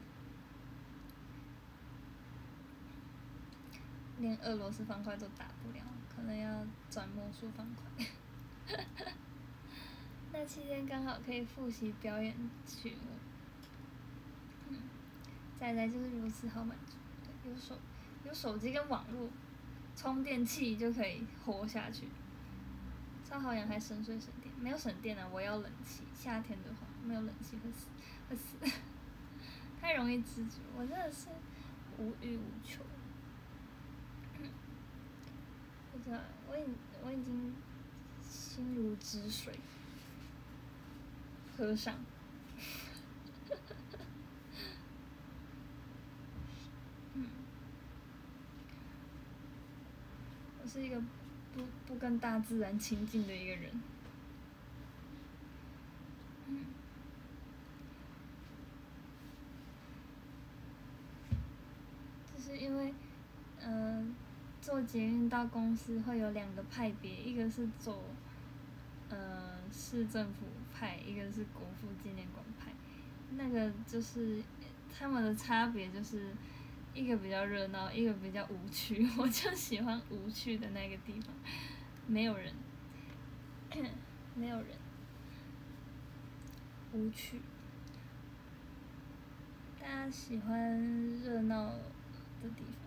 连俄罗斯方块都打不了，可能要转魔术方块。那期间刚好可以复习表演曲目。嗯，仔仔就是如此好满足，有手有手机跟网络，充电器就可以活下去。超好养还省水省电，没有省电啊！我要冷气，夏天的话没有冷气会死会死，太容易知足，我真的是无欲无求。不知道，我已我已经心如止水，喝上。嗯，我是一个不不跟大自然亲近的一个人。嗯，就是因为，嗯、呃，坐捷运到公司会有两个派别，一个是走，呃，市政府派，一个是国父纪念馆派。那个就是他们的差别就是，一个比较热闹，一个比较无趣。我就喜欢无趣的那个地方，没有人，没有人，无趣。大家喜欢热闹的地方。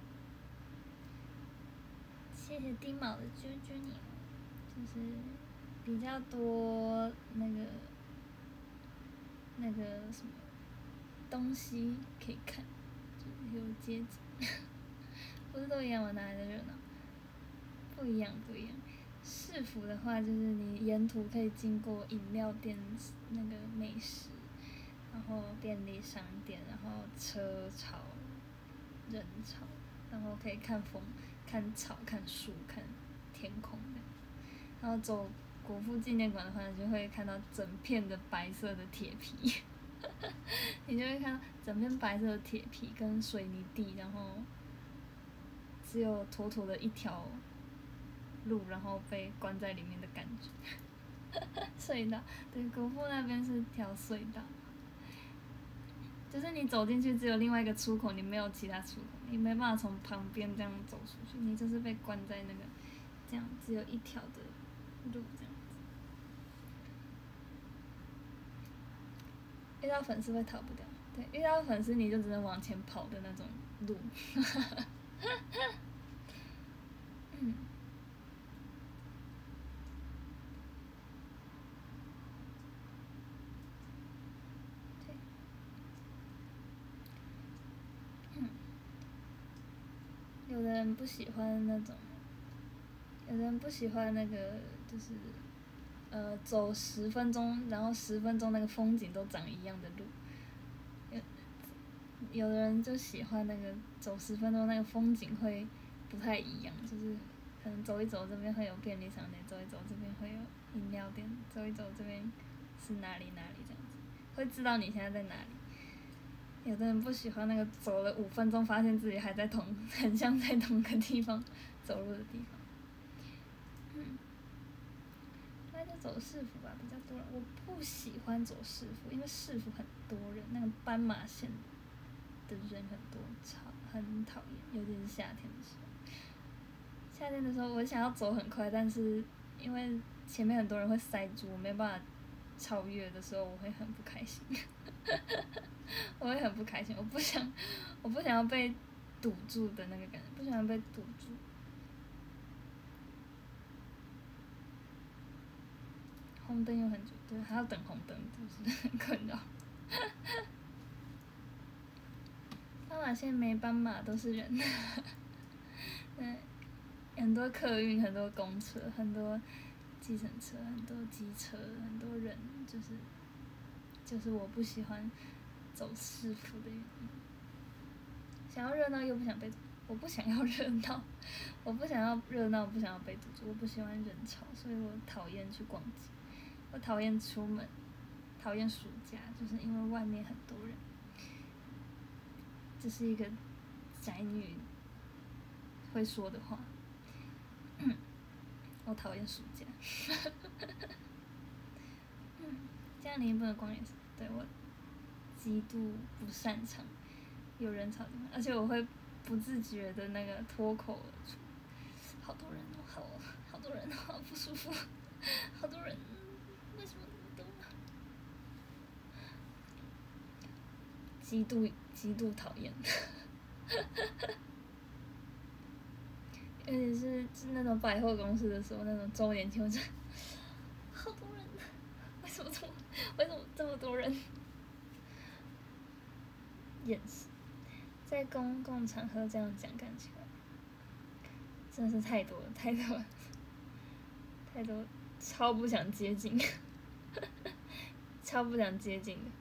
谢谢丁卯的啾啾你，就是比较多那个那个什么东西可以看，就是有街景，不是都一样吗？哪来的热闹？不一样，不一样。市府的话，就是你沿途可以经过饮料店、那个美食，然后便利商店，然后车潮、人潮，然后可以看风、看草、看树、看天空的。然后走国父纪念馆的话，你就会看到整片的白色的铁皮，你就会看到整片白色的铁皮跟水泥地，然后只有妥妥的一条路，然后被关在里面的感觉。隧道，对，国父那边是条隧道，就是你走进去只有另外一个出口，你没有其他出口，你没办法从旁边这样走出去，你就是被关在那个这样只有一条的路这样子。遇到粉丝会逃不掉，对，遇到粉丝你就只能往前跑的那种路。嗯。对。嗯。有的人不喜欢那种，有的人不喜欢那个，就是，呃，走十分钟，然后十分钟那个风景都长一样的路。有有的人就喜欢那个走十分钟那个风景会不太一样，就是可能走一走这边会有便利商店，走一走这边会有饮料店，走一走这边是哪里哪里这样子，会知道你现在在哪里。有的人不喜欢那个走了五分钟，发现自己还在同，很像在同个地方走路的地方。嗯，那就走市府吧，比较多人。我不喜欢走市府，因为市府很多人，那个斑马线的人很多，超很讨厌，尤其是夏天的时候。夏天的时候，我想要走很快，但是因为前面很多人会塞住，我没办法超越的时候，我会很不开心。我会很不开心，我不想，我不想要被堵住的那个感觉，不想要被堵住。红灯又很久，对，还要等红灯，就是很困扰。斑马线没斑马都是人。对，很多客运，很多公车，很多计程车，很多机车，很多人，就是，就是我不喜欢走市府的原因。想要热闹又不想被，我不想要热闹，我不想要热闹，不想要被堵住，我不喜欢人潮，所以我讨厌去逛街，我讨厌出门，讨厌暑假，就是因为外面很多人。这是一个宅女会说的话。我讨厌暑假。 嗯，这样你也不能光眼神，对我极度不擅长有人吵架，而且我会不自觉的那个脱口而出，好多人哦，好好多人，好不舒服，好多人，为什么那么多？极度极度讨厌，而且是是那种百货公司的时候，那种周年庆，我就好多人，为什么这么为什么这么多人？厌世，在公共场合这样讲，感觉真的是太多了，太多了，太多，超不想接近，超不想接近的。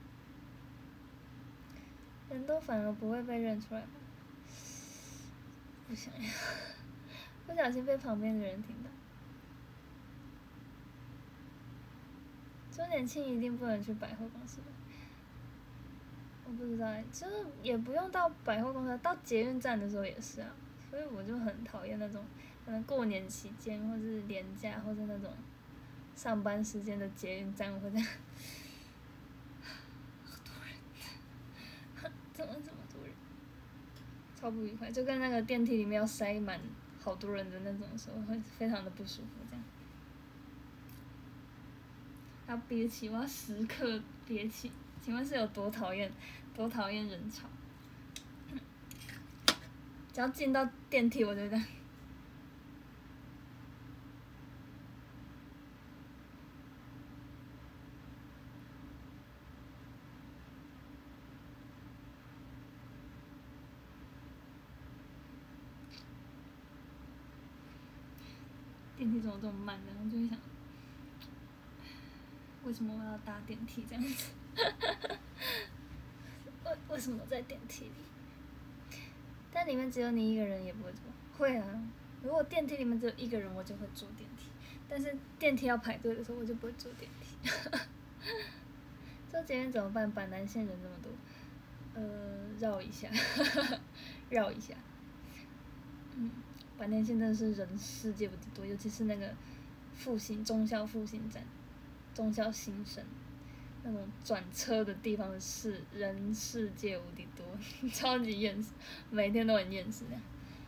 人多反而不会被认出来吗？不想要，不小心被旁边的人听到。周年庆一定不能去百货公司吧？我不知道哎，就是也不用到百货公司，到捷运站的时候也是啊。所以我就很讨厌那种可能过年期间，或是年假，或是那种上班时间的捷运站，我会这样。好多人，怎么这么多人？超不愉快，就跟那个电梯里面要塞满好多人的那种时候，会非常的不舒服，这样。要憋气，我要时刻憋气。请问是有多讨厌，多讨厌人潮？只要进到电梯，我就这样。电梯怎么这么慢？然后就会想，为什么我要搭电梯这样子？为为什么在电梯里？但里面只有你一个人也不会坐。会啊，如果电梯里面只有一个人，我就会坐电梯。但是电梯要排队的时候，我就不会坐电梯。坐捷运怎么办？板南线人这么多，呃，绕一下，绕一下。嗯，板南线真的是人世界无敌多，尤其是那个复兴中校复兴站，中校新生。那种转车的地方是人世界无敌多，超级厌世，每天都很厌世那样。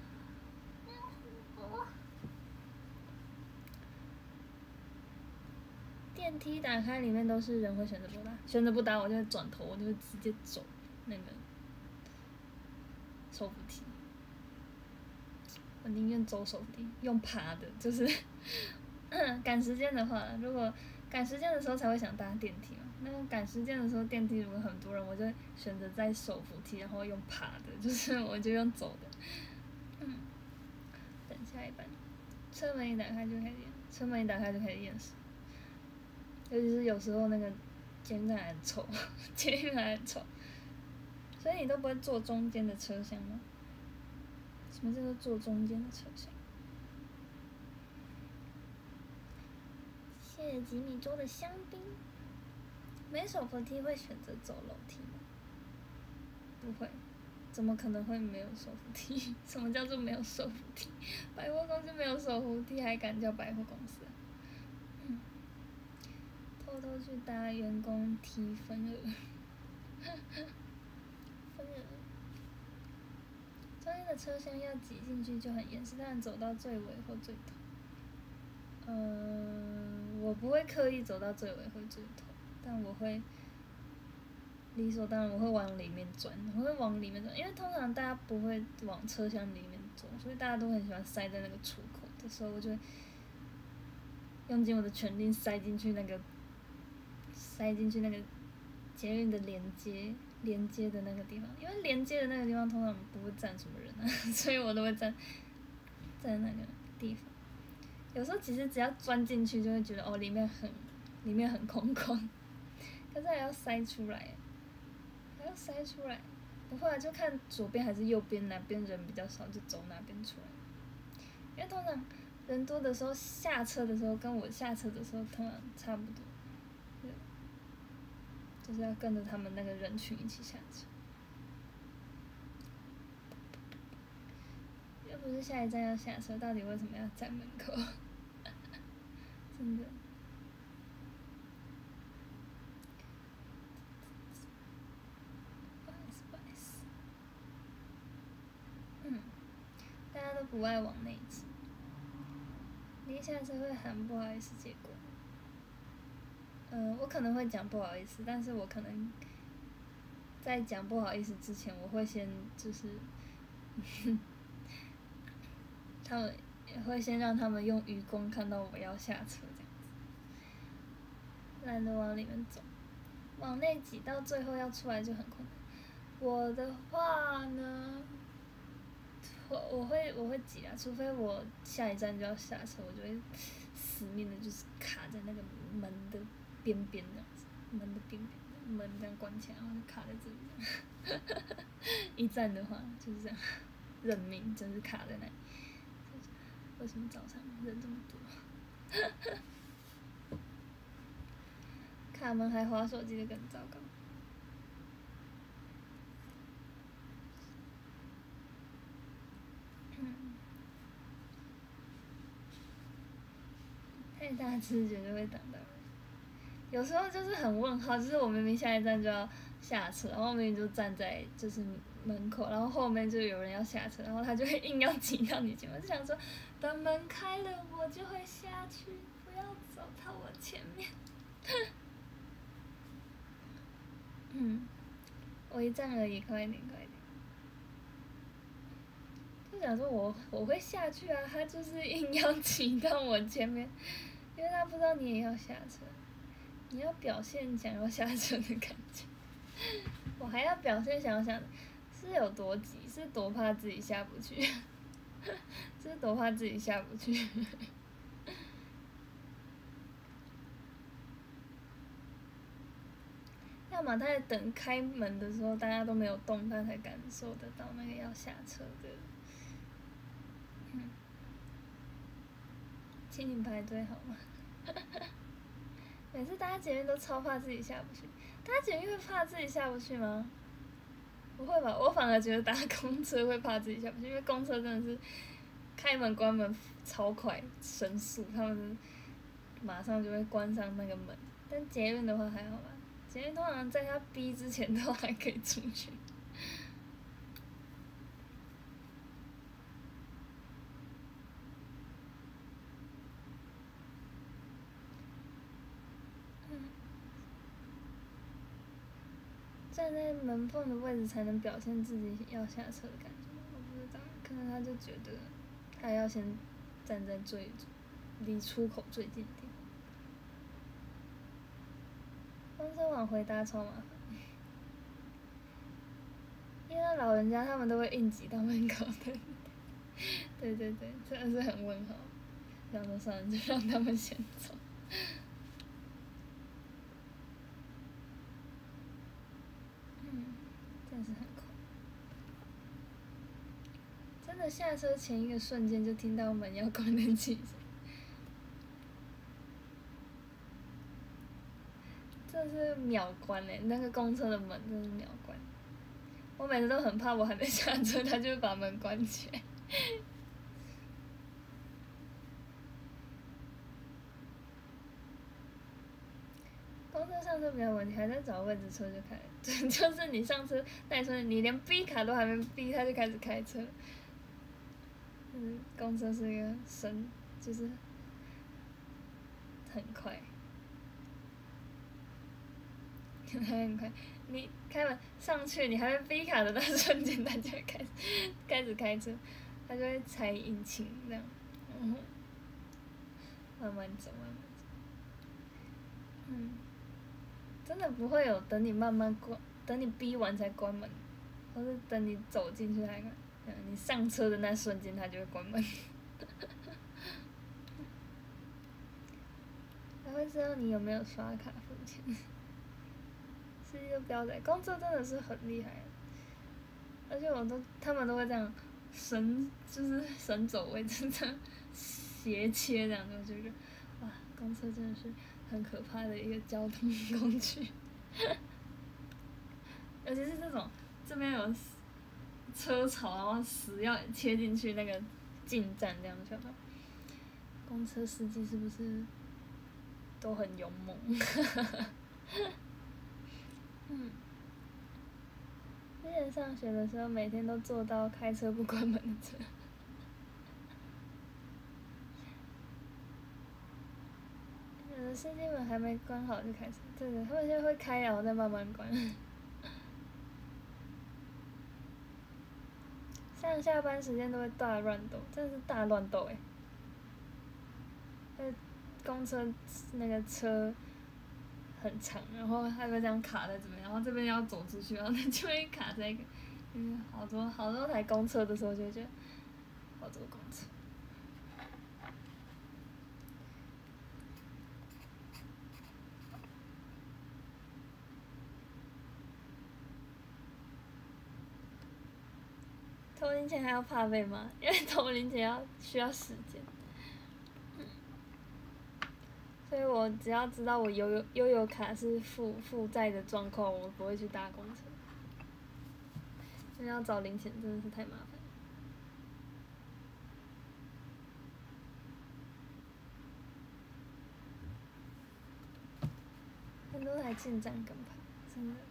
电梯打开，里面都是人，会选择不搭，选择不搭，我就会转头，我就会直接走那个手扶梯。我宁愿走手扶梯，用爬的，就是赶时间的话，如果赶时间的时候才会想搭电梯嘛。那个赶时间的时候，电梯如果很多人，我就选择在手扶梯，然后用爬的，就是我就用走的。嗯，等下一班，车门一打开就开始验，车门一打开就开始验尸。尤其是有时候那个捷运站很臭，捷运还很臭，所以你都不会坐中间的车厢吗？什么叫做坐中间的车厢？谢谢吉米粥的香槟。没手扶梯会选择走楼梯吗？不会，怎么可能会没有手扶梯？什么叫做没有手扶梯？百货公司没有手扶梯，还敢叫百货公司啊？嗯，偷偷去搭员工梯分额，分额。中间的车厢要挤进去就很严实，但走到最尾或最头。嗯，我不会刻意走到最尾或最头，但我会理所当然我会往里面钻，我会往里面钻，因为通常大家不会往车厢里面走，所以大家都很喜欢塞在那个出口的时候，我就会用尽我的全力塞进去那个，塞进去那个捷运的连接连接的那个地方，因为连接的那个地方通常不会站什么人啊，所以我都会站在那个地方。有时候其实只要钻进去，就会觉得哦，里面很里面很空旷，可是还要塞出来，还要塞出来。我后来就看左边还是右边，哪边人比较少就走哪边出来。因为通常人多的时候下车的时候跟我下车的时候通常差不多，就是要跟着他们那个人群一起下车。又不是下一站要下车，到底为什么要在门口？真的。 大家都不爱往内挤。你一下车会喊不好意思，结果，嗯、呃，我可能会讲不好意思，但是我可能在讲不好意思之前，我会先就是，他们会先让他们用余光看到我要下车这样子，懒得往里面走，往内挤到最后要出来就很困难。我的话呢？我我会我会挤啊，除非我下一站就要下车，我就会死命的，就是卡在那个门的边边这样子，门的边边，门这样关起来，然后就卡在这里这样。一站的话就是这样，认命，真是卡在那里。为什么早上人这么多？卡门还滑手机的更糟糕。太大只绝对会挡到人。有时候就是很问号，就是我明明下一站就要下车，然后明明就站在就是门口，然后后面就有人要下车，然后他就会硬要挤到你前面，就想说等门开了我就会下去，不要走到我前面。嗯，我一站而已，快一点快一点。就想说我我会下去啊，他就是硬要挤到我前面，因为他不知道你也要下车，你要表现想要下车的感觉，我还要表现想要下，是有多急，是多怕自己下不去，是多怕自己下不去。要么他在等开门的时候，大家都没有动，他才感受得到那个要下车的。嗯，请你排队好吗？每次搭捷运都超怕自己下不去，搭捷运会怕自己下不去吗？不会吧，我反而觉得搭公车会怕自己下不去，因为公车真的是开门关门超快，神速，他们马上就会关上那个门。但捷运的话还好吧，捷运通常在他逼之前都还可以出去。站在门缝的位置才能表现自己要下车的感觉，我不知道，可能他就觉得他要先站在最离出口最近的地方。公车往回搭超麻烦，因为老人家他们都会硬挤到门口的。对对对，真的是很问号。想说算了，就让他们先走。嗯，真的是很快。真的下车前一个瞬间就听到门要关的气声，这是秒关嘞！那个公车的门真是秒关。我每次都很怕，我还没下车，他就会把门关起来。公车上车比较问题，还在找位置，车就开了。就是你上车，那你说你连 B 卡都还没 B，他就开始开车。嗯，公车是一个神，就是很快，还很快。你开门上去，你还没 B 卡的那瞬间，他就会开始开始开车，他就会踩引擎这样，然后慢慢走，慢慢走。嗯，真的不会有等你慢慢关，等你逼完才关门，或是等你走进去才关。嗯，你上车的那瞬间，他就会关门。还会知道你有没有刷卡付钱。司机都标仔，公车真的是很厉害，而且我都他们都会这样神，就是神走位，真的斜切这样，我就觉得哇，公车真的是很可怕的一个交通工具。尤其是这种这边有车潮，然后死要切进去那个进站这样子，公车司机是不是都很勇猛？嗯，之前上学的时候，每天都坐到开车不关门的车。 司机们还没关好就开始，对对，他们现在会开，然后再慢慢关。上下班时间都会大乱斗，真的是大乱斗哎！那公车那个车很长，然后它会这样卡在这边，然后这边要走出去，然后它就会卡在一个，嗯，好多好多台公车的时候就会觉得好多公车。投零钱还要怕被骂，因为投零钱要需要时间。所以我只要知道我悠悠悠游卡是负负债的状况，我不会去搭公车。因为要找零钱真的是太麻烦。很多台进站跟排，真的。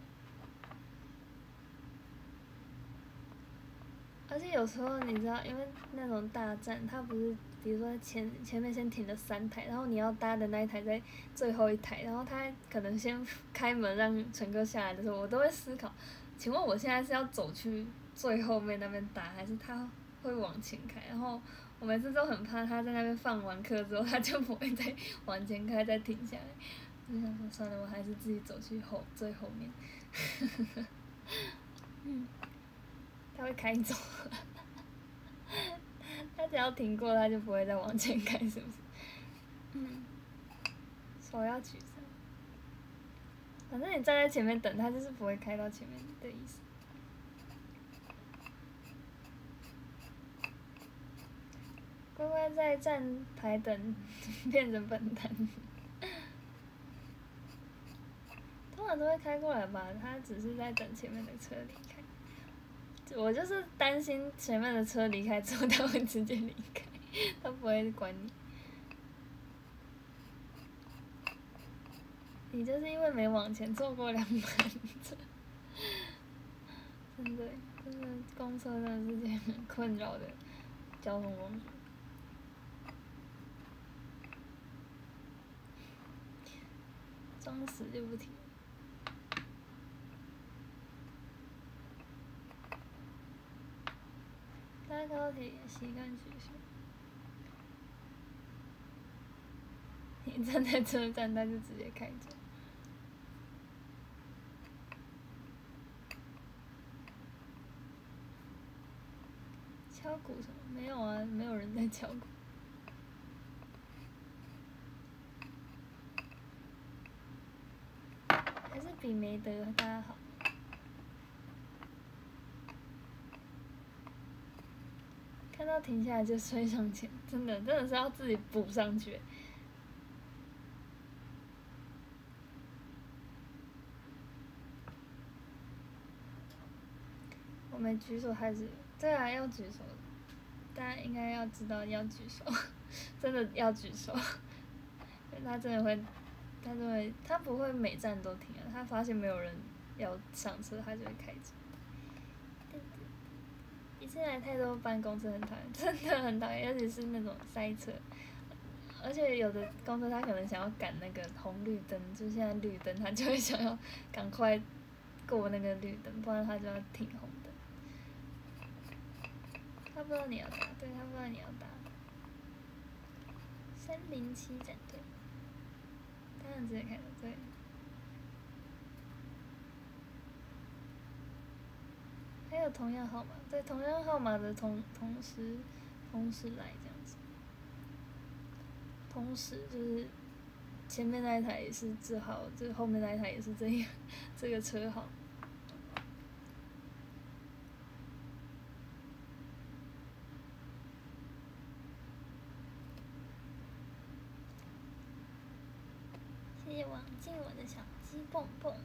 而且有时候你知道，因为那种大站，它不是，比如说前前面先停了三台，然后你要搭的那一台在最后一台，然后它可能先开门让乘客下来的时候，我都会思考，请问我现在是要走去最后面那边搭，还是他会往前开？然后我每次都很怕他在那边放完课之后，他就不会再往前开再停下来。我就想说算了，我还是自己走去后最后面。嗯。他会开走，他只要停过，他就不会再往前开，是不是？嗯。手要举上，反正你站在前面等，他就是不会开到前面的意思。乖乖在站排等，变成笨蛋。通常都会开过来吧，他只是在等前面的车离开。我就是担心前面的车离开之后，他会直接离开，他不会管你。你就是因为没往前错过两班车，真的，真的，公车真的是件很困扰的交通工具。装死就不停。搭高铁也习惯举手。你站在车站，他就直接开走。敲鼓什么？没有啊，没有人在敲鼓。还是比没得搭好。看到停下来就追上前，真的，真的是要自己补上去。我没举手还是，对啊，要举手，大家应该要知道要举手，真的要举手。他真的会，他真的会，他不会每站都停啊，他发现没有人要上车，他就会开走。一次来太多班公车很讨厌，真的很讨厌，尤其是那种塞车。而且有的公车他可能想要赶那个红绿灯，就现在绿灯，他就会想要赶快过那个绿灯，不然他就要停红灯。他不知道你要搭，对，他不知道你要搭。三零七站对，当然直接开了，对。还有同样号码，对，同样号码的同同时同时来这样子。同时就是前面那一台也是字号，这后面那一台也是这样，这个车号。谢谢网进我的小鸡蹦蹦。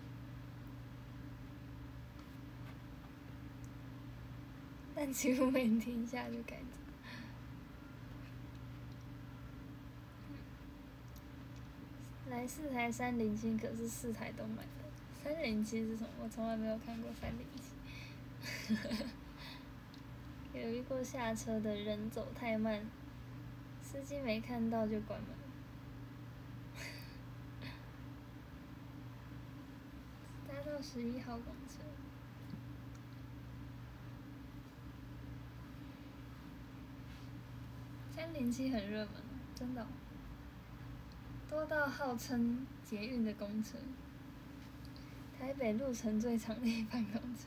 但几乎没停下就开走。来四台三零七，可是四台都满了。三零七是什么？我从来没有看过三零七。有遇过下车的人走太慢，司机没看到就关门。 二十一号公车。三零七很热门，真的、哦。多到号称捷运的公车。台北路程最长的一班公车。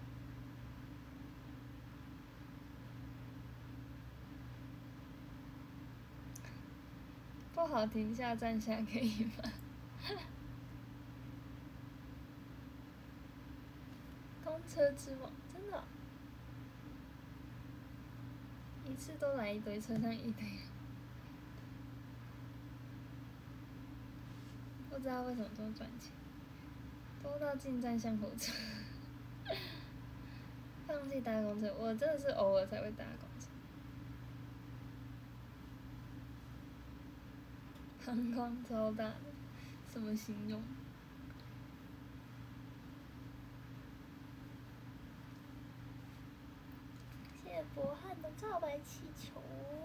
不好停下站下可以吗？公车之王，真的、哦。一次都来一堆，车上一堆人。不知道为什么这么赚钱。多到进站像火车。放弃搭公车，我真的是偶尔才会搭公车。膀胱超大的，什么形容？谢博翰的告白气球。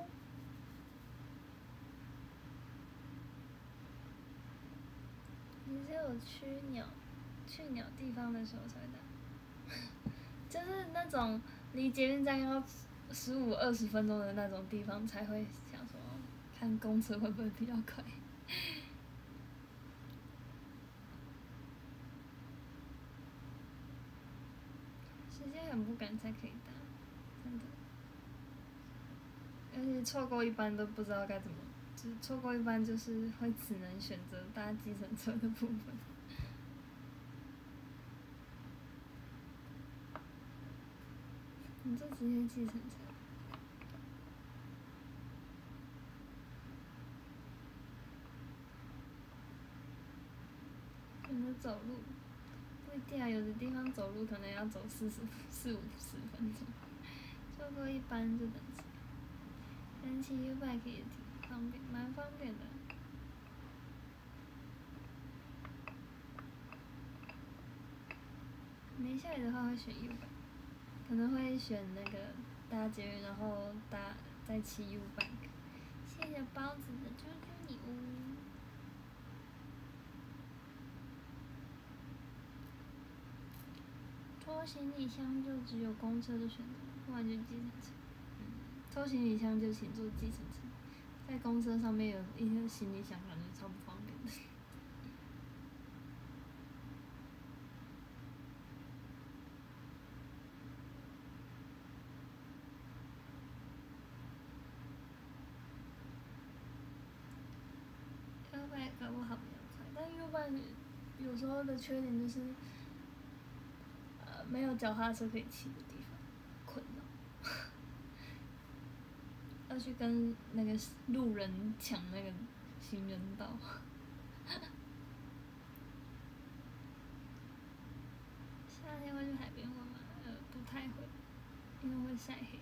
你只有去鸟，去鸟地方的时候才会打，就是那种离捷运站要十五二十分钟的那种地方才会想说，看公车会不会比较快。时间很不赶才可以搭，真的。而且错过一班都不知道该怎么，就是错过一班就是会只能选择搭计程车的部分。你就直接计程车。有没有走路？不一定啊，有的地方走路可能要走四十四五十分钟，错过一班就等车。但骑 U-Bike 也挺方便，蛮方便的。没下雨的话会选 U-Bike， 可能会选那个搭捷运，然后搭再骑 U-Bike。谢谢包子的啾啾礼物。拖行李箱就只有公车的选择，不然就计程车。嗯，拖行李箱就请坐计程车，在公车上面有一些行李箱，感觉超不方便的。U-Bike 搞不好比较快，但 U-Bike 有时候的缺点就是，呃，没有脚踏车可以骑的地方，困扰。要去跟那个路人抢那个行人道。夏天会去海边玩吗？呃，不太会，因为会晒黑。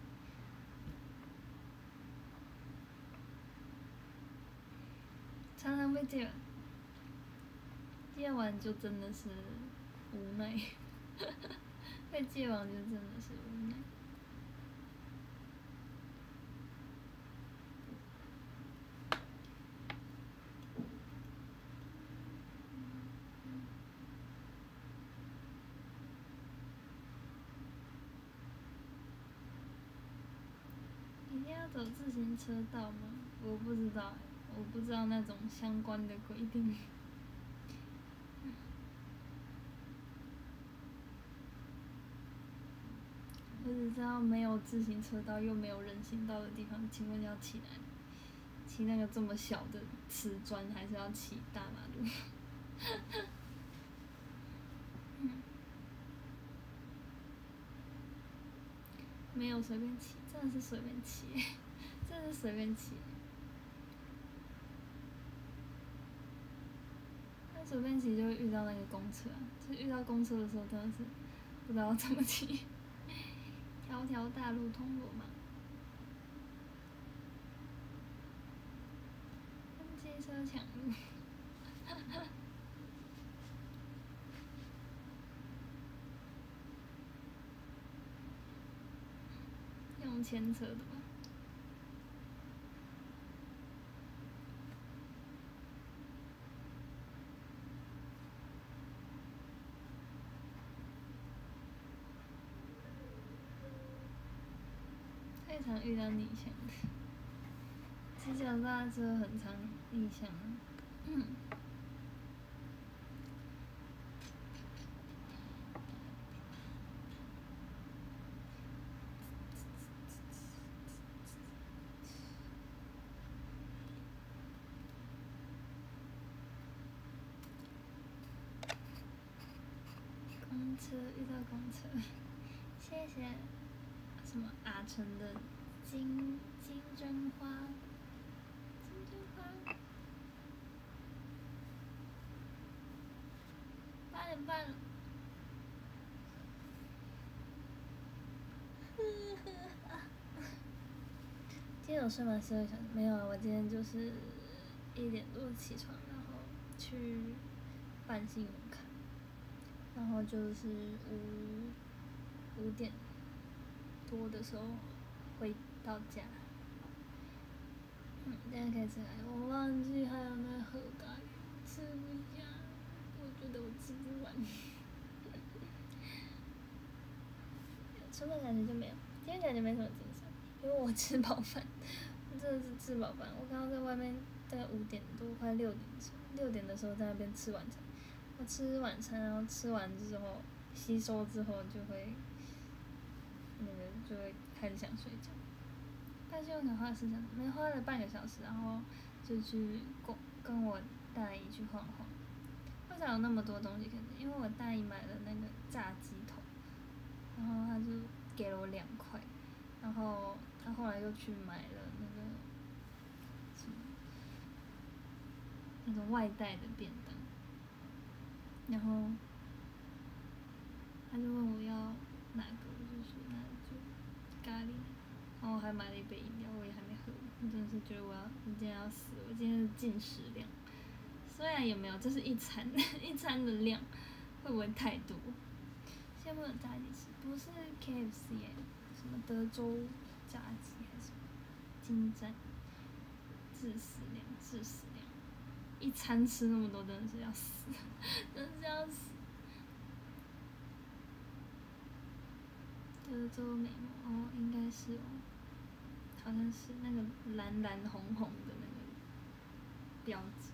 常常被借完，借完就真的是无奈。被借完就真的是无奈。一定要走自行车道吗？我不知道，我不知道那种相关的规定。我只知道没有自行车道又没有人行道的地方，请问要骑哪里？骑那个这么小的瓷砖，还是要骑大马路？嗯，没有随便骑，真的是随便骑，真的是随便骑。那随便骑就会遇到那个公车、啊，就是遇到公车的时候真的是不知道怎么骑。条条大路通罗马。跟机车抢路。用牵车的吧。 最常遇到逆向的，骑脚踏车很常逆向。嗯。公车遇到公车，谢谢什么阿成的金金针花，金针花，八点半了，今天有睡满十二小时？没有啊，我今天就是一点多起床，然后去办信用卡。然后就是五五点多的时候回到家，嗯，等下可以吃咖喱。我忘记还有那盒咖喱，吃不下，我觉得我吃不完。出门感觉就没有，今天感觉没什么精神，因为我吃饱饭，我真的是吃饱饭。我刚刚在外面大概五点多快六点的时候，六点的时候在那边吃晚餐。我吃晚餐，然后吃完之后吸收之后就会，那个就会开始想睡觉。但是用卡花了四小时，没花了半个小时，然后就去跟跟我大姨去晃晃。为啥有那么多东西可以？因为我大姨买了那个炸鸡头，然后她就给了我两块，然后她后来又去买了那个什么那种外带的便当。然后他就问我要哪个，我就说那就咖喱。然后我还买了一杯饮料，我也还没喝。我真的是觉得我要，我今天要死了，我今天是进食量。虽然也没有，这是一餐一餐的量，会不会太多？现在不能炸鸡翅，不是 K F C 耶，什么德州炸鸡还是什么金站，致死量，致死量。一餐吃那么多，真的是要死，真的是要死。德州美墨哦，应该是哦，好像是那个蓝蓝红红的那个标志。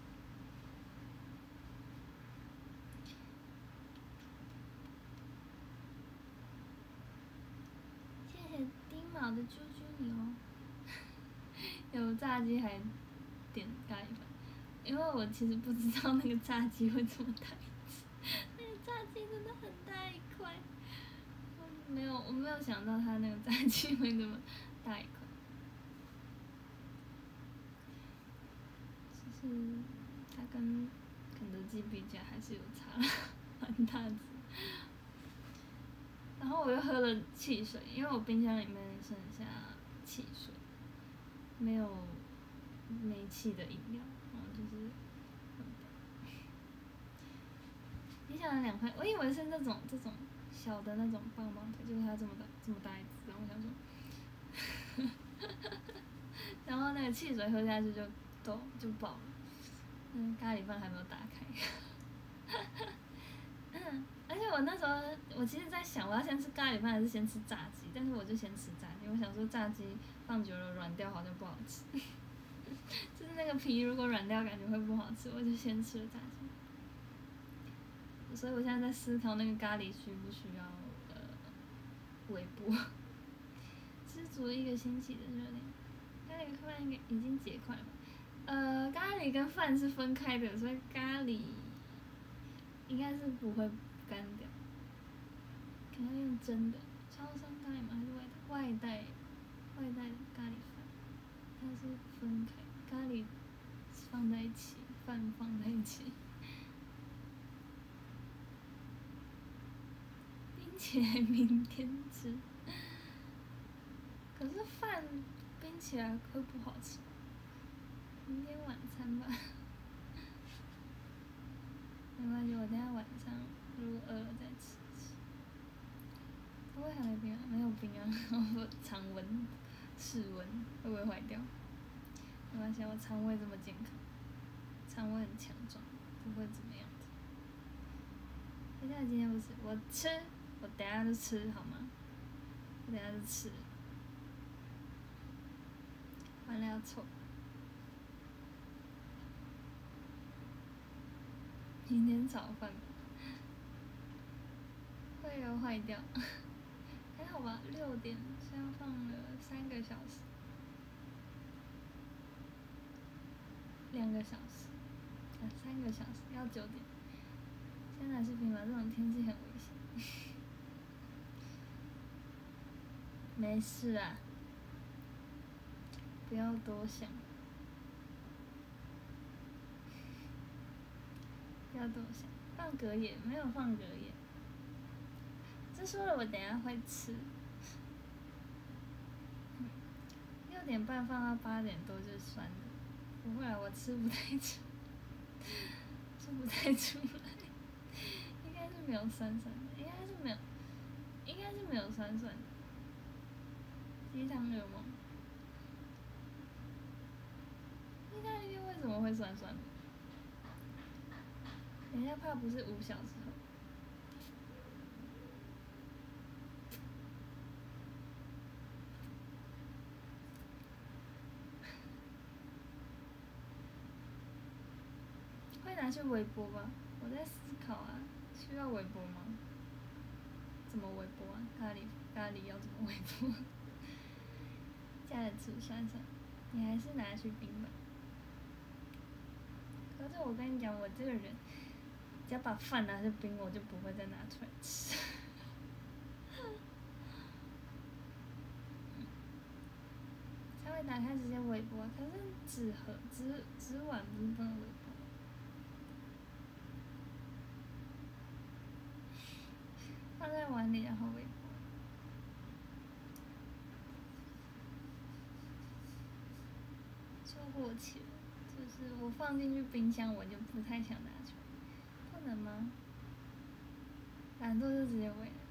谢谢丁卯的啾啾你哦。有炸鸡还点咖喱饭，因为我其实不知道那个炸鸡会这么大一只，那个炸鸡真的很大一块，我没有我没有想到它那个炸鸡会那么大一块，就是它跟肯德基比起来还是有差，蛮大只。然后我又喝了汽水，因为我冰箱里面剩下汽水，没有没气的饮料，然后就是你想了两块，我以为是那种这种小的那种棒棒腿，就是它这么大这么大一只，然后我想说，然后那个汽水喝下去就都就饱了，嗯，咖喱饭还没有打开。嗯，而且我那时候我其实在想，我要先吃咖喱饭还是先吃炸鸡，但是我就先吃炸鸡，我想说炸鸡放久了软掉好像不好吃，就是那个皮如果软掉感觉会不好吃，我就先吃了炸鸡。所以我现在在思考那个咖喱需不需要呃微波，知足一个星期的热量，咖喱饭应该已经结块了吧？呃，咖喱跟饭是分开的，所以咖喱应该是不会干掉，可能用蒸的。超商咖喱吗？还是外带？外带，外带的咖喱饭，它是分开，咖喱放在一起，饭放在一起。冰起来明天吃，可是饭冰起来会不好吃。明天晚餐吧，没关系，我等下晚上如果饿了再吃吃。不会还没冰啊？没有冰啊，我常温室温会不会坏掉？没关系，我肠胃这么健康，肠胃很强壮，不会怎么样的。现在今天不吃，我吃，我等下就吃好吗？我等下就吃。 要臭。明天炒饭会有坏掉，还好吧？六点现在放了三个小时，两个小时，啊，三个小时要九点。现在视频吧，这种天气很危险。没事啊，不要多想，不要多想。放隔夜没有放隔夜，这说了我等下会吃。六点半放到八点多就酸的，不会啊，我吃不太出，吃不太出来，应该是没有酸酸的，应该是没有，应该是没有酸酸的。鸡汤有吗？意大利面为什么会酸酸的？等一下，怕不是五小时后。会拿去微波吧？我在思考啊，需要微波吗？怎么微波啊？咖喱咖喱要怎么微波？加了醋酸酸，你还是拿去冰吧。可是我跟你讲，我这个人，只要把饭拿去冰，我就不会再拿出来吃。才会打开直接微波，可是纸盒、纸纸碗不是不能微波？放在碗里然后微波。说过期了，就是我放进去冰箱，我就不太想拿出来。不能吗？懒惰就直接微了。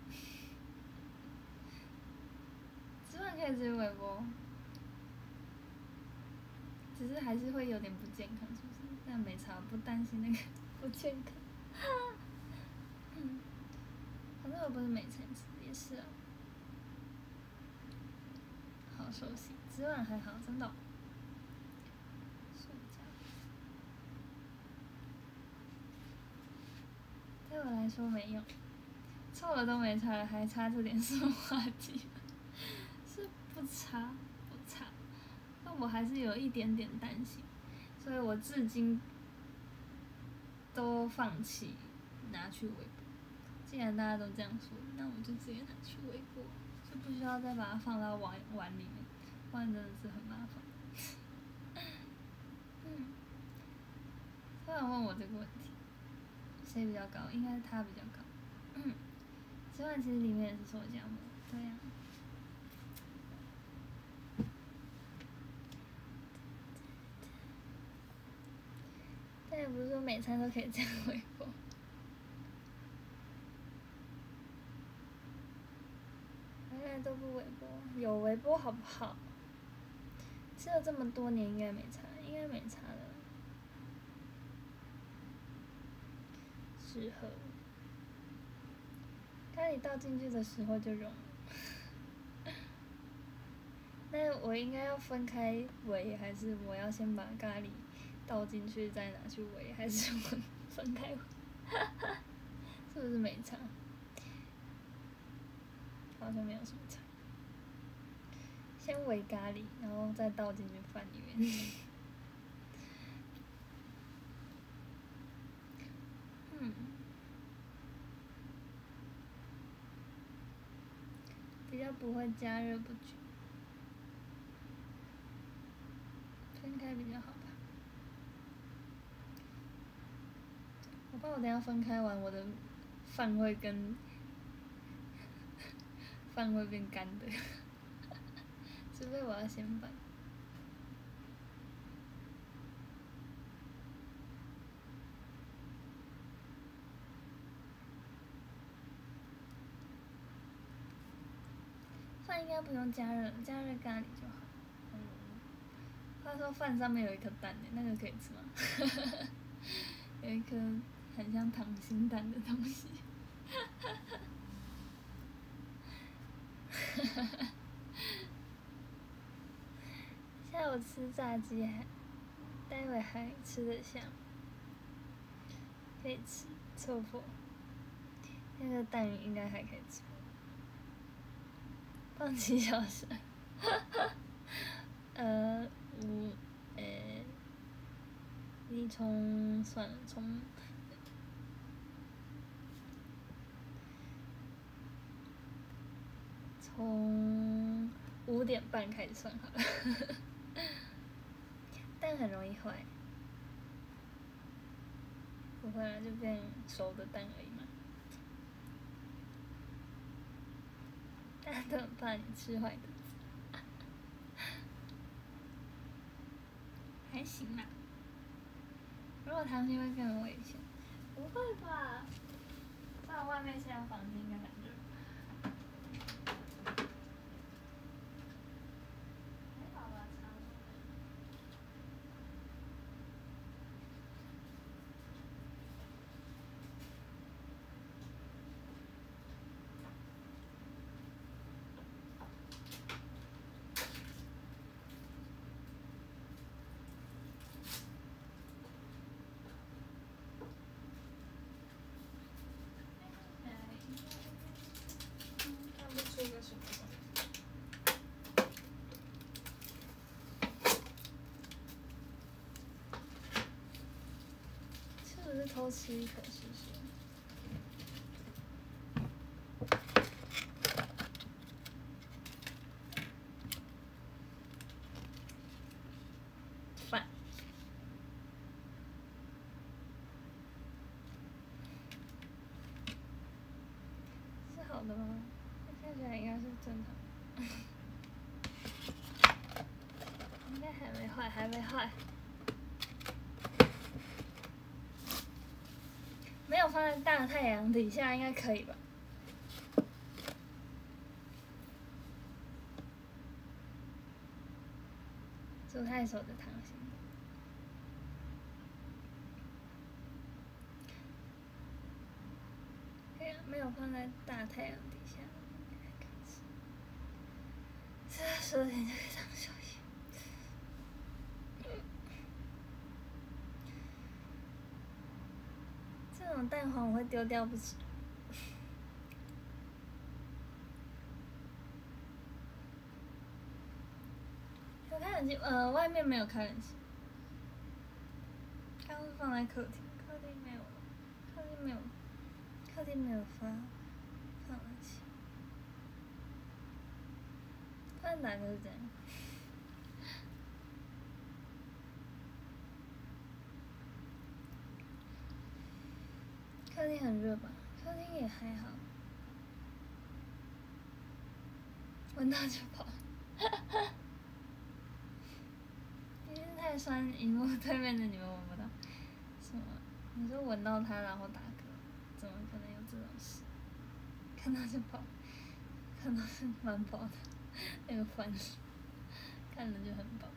纸碗可以直接微波，只是还是会有点不健康，是不是？但没差，不担心那个不健康。嗯，反正我不是每餐吃，也是啊。好熟悉，纸碗还好，真的、哦。塑胶，对我来说没用，臭了都没差，还差这点塑化剂，是不差不差，但我还是有一点点担心，所以我至今都放弃拿去微波。既然大家都这样说，那我就直接拿去微波，就不需要再把它放到碗碗里面，不然真的是很麻烦。嗯，突然问我这个问题，谁比较高？应该是他比较高。嗯，纸碗其实里面也是塑胶膜，对呀、啊。但也不是说每餐都可以这样微波。原来都不微波，有微波好不好？吃了这么多年，应该没差，应该没差的。适合。咖喱倒进去的时候就融了。那我应该要分开煨，还是我要先把咖喱倒进去再拿去煨，还是我分开煨？是不是没差？好像没有什么差。先煨咖喱，然后再倒进去饭里面。嗯。比较不会加热不均，分开比较好吧。我怕我等下分开完，我的饭会跟饭会变干的，除非我要先拌。饭应该不用加热，加热咖喱就好。嗯，话说饭上面有一颗蛋呢，那个可以吃吗？有一颗很像溏心蛋的东西。现在我吃炸鸡还，待会还吃得下，可以吃，错过。那个蛋应该还可以吃，放几小时？呃，五，呃，你从算了，从从五点半开始算好了。蛋很容易坏，不会啊，就变熟的蛋而已嘛。蛋都很怕你吃坏的，还行啦。如果糖心会更危险，不会吧？不然外面现在房间应该很热。这个什么东西？是不是偷吃一口试试？饭。是好的吗？看起来应该是正常。应该还没坏，还没坏。没有放在大太阳底下，应该可以吧？煮太熟的糖心。可以啊，没有放在大太阳底下，应该可以吃。这十点就可以当宵夜。这种蛋黄我会丢掉不吃。有开冷气，呃，外面没有开冷气。刚刚放在客厅，客厅没有，客厅没有，客厅没有发放冷气。饭打就是这样。客厅很热吧？客厅也还好。闻到就跑。因为太酸，荧幕对面的你们闻不到。什么？你说闻到它然后打嗝？怎么可能有这种事？看到就跑，看到是蛮饱的，那个饭，看着就很饱。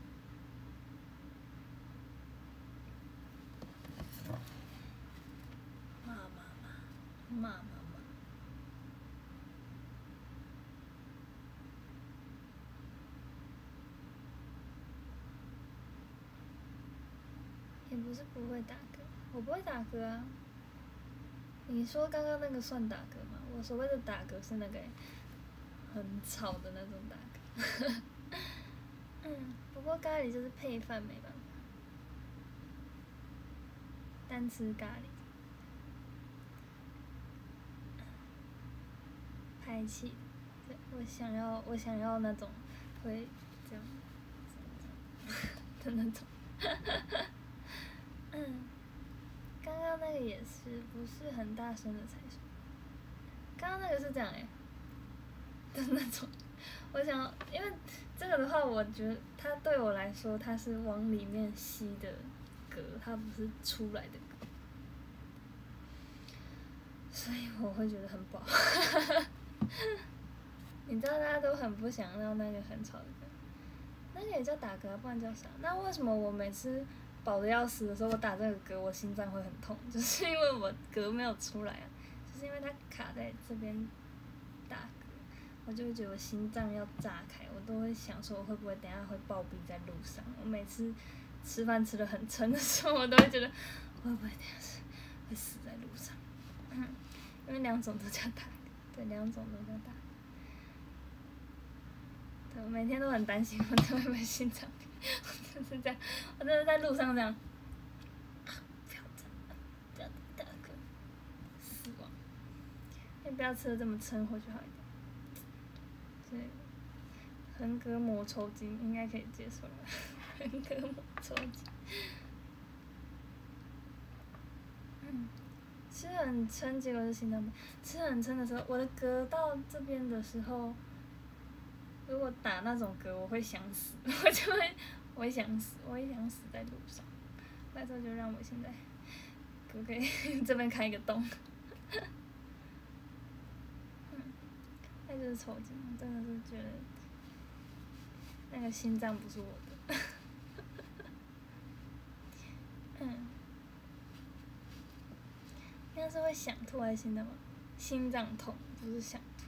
骂骂骂，骂骂骂。也不是不会打嗝，我不会打嗝啊。你说刚刚那个算打嗝吗？我所谓的打嗝是那个很吵的那种打嗝。嗯，不过咖喱就是配饭没办法，单吃咖喱，排气。对，我想要，我想要那种会这样的那种。嗯，刚刚那个也是，不是很大声的才说。刚刚那个是这样哎、欸，的那种。我想，因为这个的话，我觉得它对我来说，它是往里面吸的嗝，它不是出来的嗝，所以我会觉得很饱。你知道大家都很不想要那个很吵的嗝，那个也叫打嗝，不然叫啥？那为什么我每次饱的要死的时候，我打这个嗝，我心脏会很痛？就是因为我嗝没有出来啊，就是因为它卡在这边打嗝。 我就会觉得我心脏要炸开，我都会想说我会不会等一下会暴毙在路上。我每次吃饭吃的很撑的时候，我都会觉得我会不会等一下会死在路上。嗯，因为两种都叫打嗝，对，两种都叫打嗝。对，我每天都很担心我会不会心脏病，我真是这样，我真的在路上这样。不要这样，不要打嗝，死亡。你不要吃的这么撑，或许好一点。对，横膈膜抽筋应该可以接受了。横膈膜抽筋。嗯，吃很撑，结果是心脏病。吃很撑的时候，我的嗝到这边的时候，如果打那种嗝，我会想死，我就会，我会想死，我会想死在路上。拜托，就让我现在，可不可以这边开一个洞？嗯，那就是抽筋，真的是觉得那个心脏不是我的。嗯，那是会想吐还是心脏吗？心脏痛，不是想吐。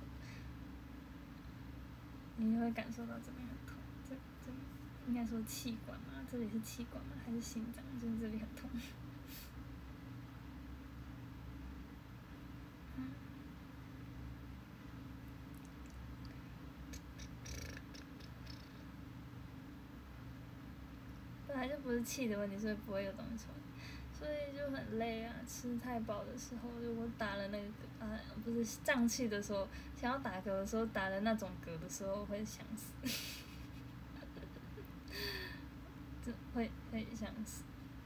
你会感受到这边很痛，这这应该说气管嘛，这里是气管吗？还是心脏？就是这里很痛。嗯。本来就不是气的问题，所以不会有东西出来。所以就很累啊，吃太饱的时候，如果打了那个嗝啊，不是胀气的时候，想要打嗝的时候，打了那种嗝的时候，会想死，这会会想死，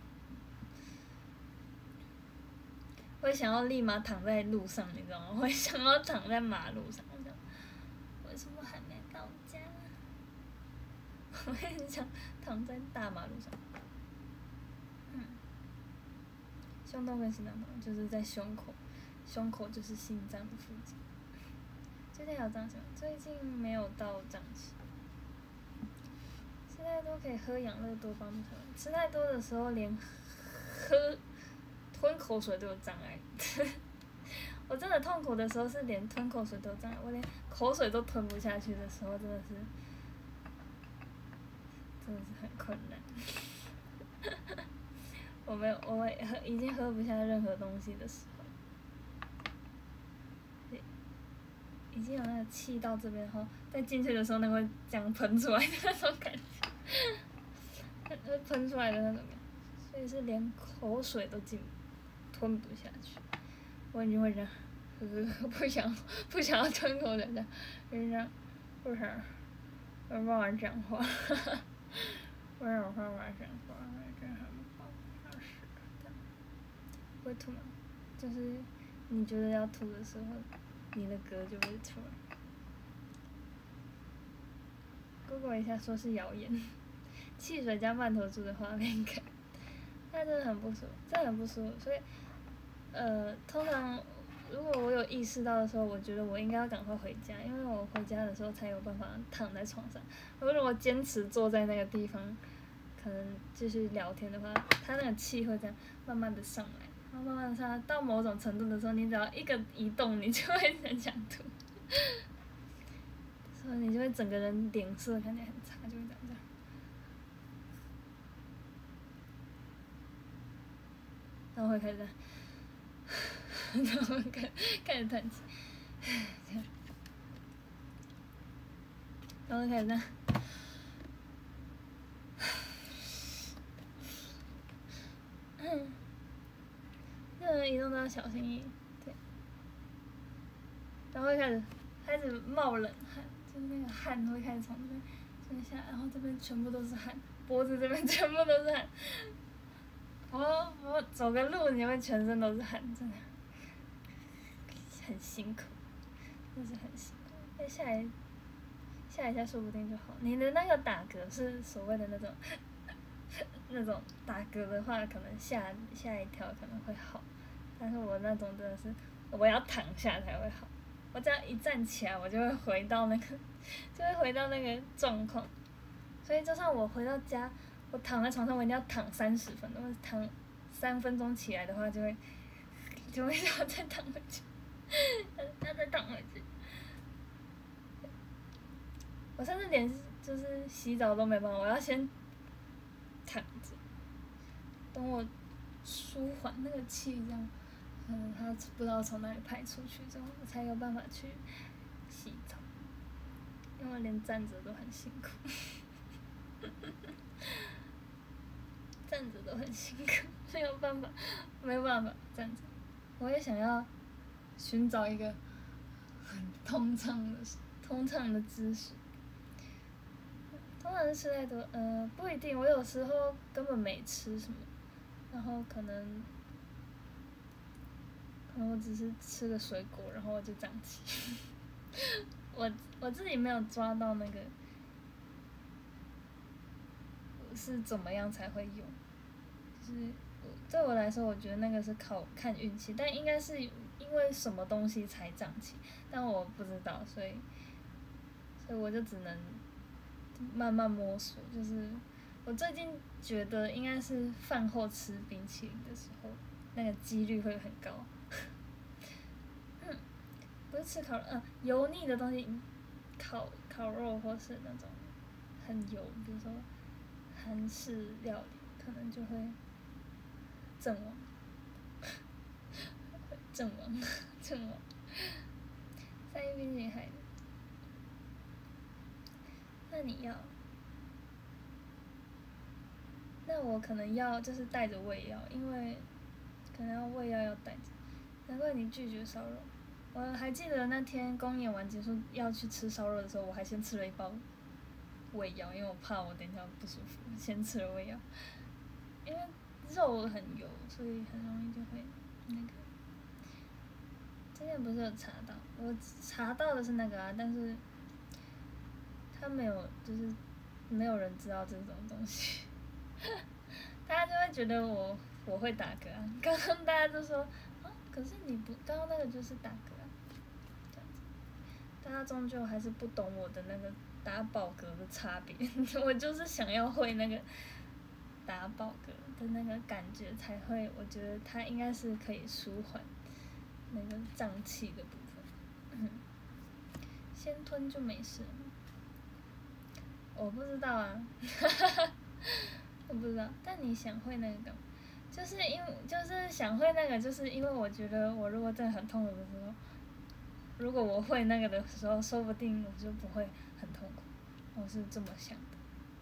会想要立马躺在路上，你知道吗？会想要躺在马路上，我想，为什么还没到家？我也很想躺在大马路上。嗯。胸痛跟心脏痛就是在胸口，胸口就是心脏的附近。最近还有胀气吗？最近没有到胀气。吃太多可以喝养乐多帮助他们。吃太多的时候连喝吞口水都有障碍。我真的痛苦的时候是连吞口水都有障碍，我连口水都吞不下去的时候，真的是，真的是很困难。我没有，我喝已经喝不下任何东西的时候，已经有那个气到这边后，再进去的时候，那个会这样喷出来的那种感觉，会喷出来的那种感觉，所以是连口水都进吞不下去，我已经会这样，呵，不想不想要吞口水这样，就这样，不想，没办法讲话，没有办法讲话，真很不好使。会吐吗？就是你觉得要吐的时候，你的嗝就会出来。Google 一下，说是谣言。汽水加曼陀珠的画面感，那真的很不舒服，真的很不舒服。所以，呃，通常如果我有意识到的时候，我觉得我应该要赶快回家，因为我回家的时候才有办法躺在床上。如果我坚持坐在那个地方，可能继续聊天的话，它那个气会这样慢慢的上来。然后慢慢上，到某种程度的时候，你只要一个移动，你就会很想吐，所以你就会整个人脸色看起来很差，就会这样这样。然后会开始，然后开开始叹气，这样，然后开始这样。嗯。任何移动都要小心翼翼，对。然后会开始开始冒冷汗，就是那个汗会开始从这边这边下来，然后这边全部都是汗，脖子这边全部都是汗。我我走个路，你会全身都是汗，真的很辛苦，真的是很辛苦。再下来下一下说不定就好。你的那个打嗝是所谓的那种那种打嗝的话，可能下下一条可能会好。但是我那种真的是，我要躺下才会好。我只要一站起来，我就会回到那个，就会回到那个状况。所以就算我回到家，我躺在床上，我一定要躺三十分钟，躺三分钟起来的话，就会就会要再躺回去，要再躺回去。 我甚至连就是洗澡都没办法，我要先躺着，等我舒缓那个气，这样，嗯，它不知道从哪里排出去之后，我才有办法去洗澡，因为我连站着都很辛苦，站着都很辛苦，没有办法，没有办法站着。我也想要寻找一个很通畅的、通畅的姿势。通常是吃太多，呃，不一定。我有时候根本没吃什么，然后可能，可能我只是吃个水果，然后我就胀气。我我自己没有抓到那个是怎么样才会有，就是对我来说，我觉得那个是靠看运气，但应该是因为什么东西才胀气，但我不知道，所以，所以我就只能慢慢摸索。就是我最近觉得应该是饭后吃冰淇淋的时候，那个几率会很高。嗯，不是吃烤肉，嗯，油腻的东西，烤烤肉或是那种很油，比如说韩式料理，可能就会阵亡，阵亡，阵亡。三一冰淇淋还，那你要？那我可能要就是带着胃药，因为可能要胃药要带着。难怪你拒绝烧肉。我还记得那天公演完结束要去吃烧肉的时候，我还先吃了一包胃药，因为我怕我等一下不舒服，先吃了胃药。因为肉很油，所以很容易就会那个。之前不是有查到，我查到的是那个啊，但是他没有，就是没有人知道这种东西，大家就会觉得我我会打嗝啊。刚刚大家都说啊，可是你不，刚刚那个就是打嗝啊，这样子，大家终究还是不懂我的那个打饱嗝的差别。我就是想要会那个打饱嗝的那个感觉，才会，我觉得它应该是可以舒缓那个胀气的部分。嗯，先吞就没事了。我不知道啊，我不知道。但你想会那个干嘛？就是因为就是想会那个，就是因为我觉得我如果真的很痛苦的时候，如果我会那个的时候，说不定我就不会很痛苦。我是这么想的。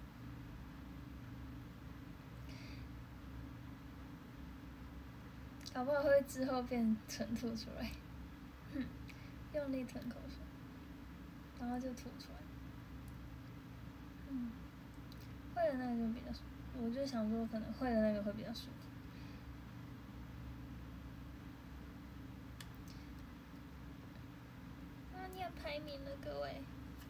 搞不好会之后变纯吐出来，哼，用力吞口水，然后就吐出来。嗯，会的那个就比较舒服，我就想说可能会的那个会比较舒服。啊，念排名了，各位。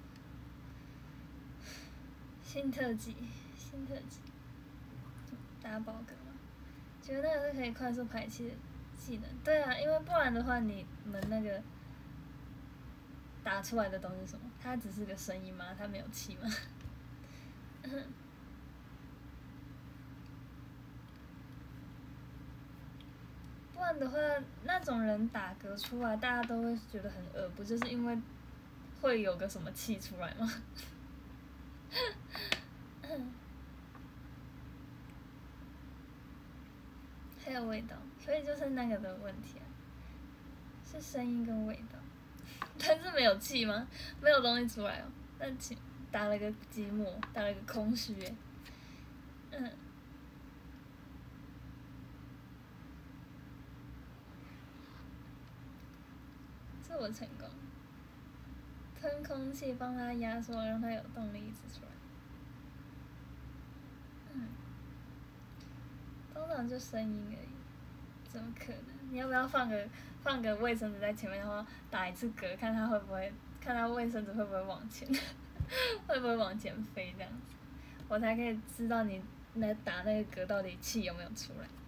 新特辑，新特辑，打饱嗝吗？觉得那个是可以快速排气的技能。对啊，因为不然的话，你们那个打出来的东西是什么？它只是个声音吗？它没有气吗？不然的话，那种人打嗝出来，大家都会觉得很恶，不就是因为会有个什么气出来吗？还有味道，所以就是那个的问题啊，是声音跟味道，但是没有气吗？没有东西出来哦，那气打了个寂寞，打了个空虚耶。嗯。这我成功，吞空气帮它压缩，让它有动力一直出来。嗯，通常就声音而已，怎么可能？你要不要放个放个卫生纸在前面，然后打一次嗝，看它会不会，看它卫生纸会不会往前，会不会往前飞这样子，我才可以知道你那打那个嗝到底气有没有出来。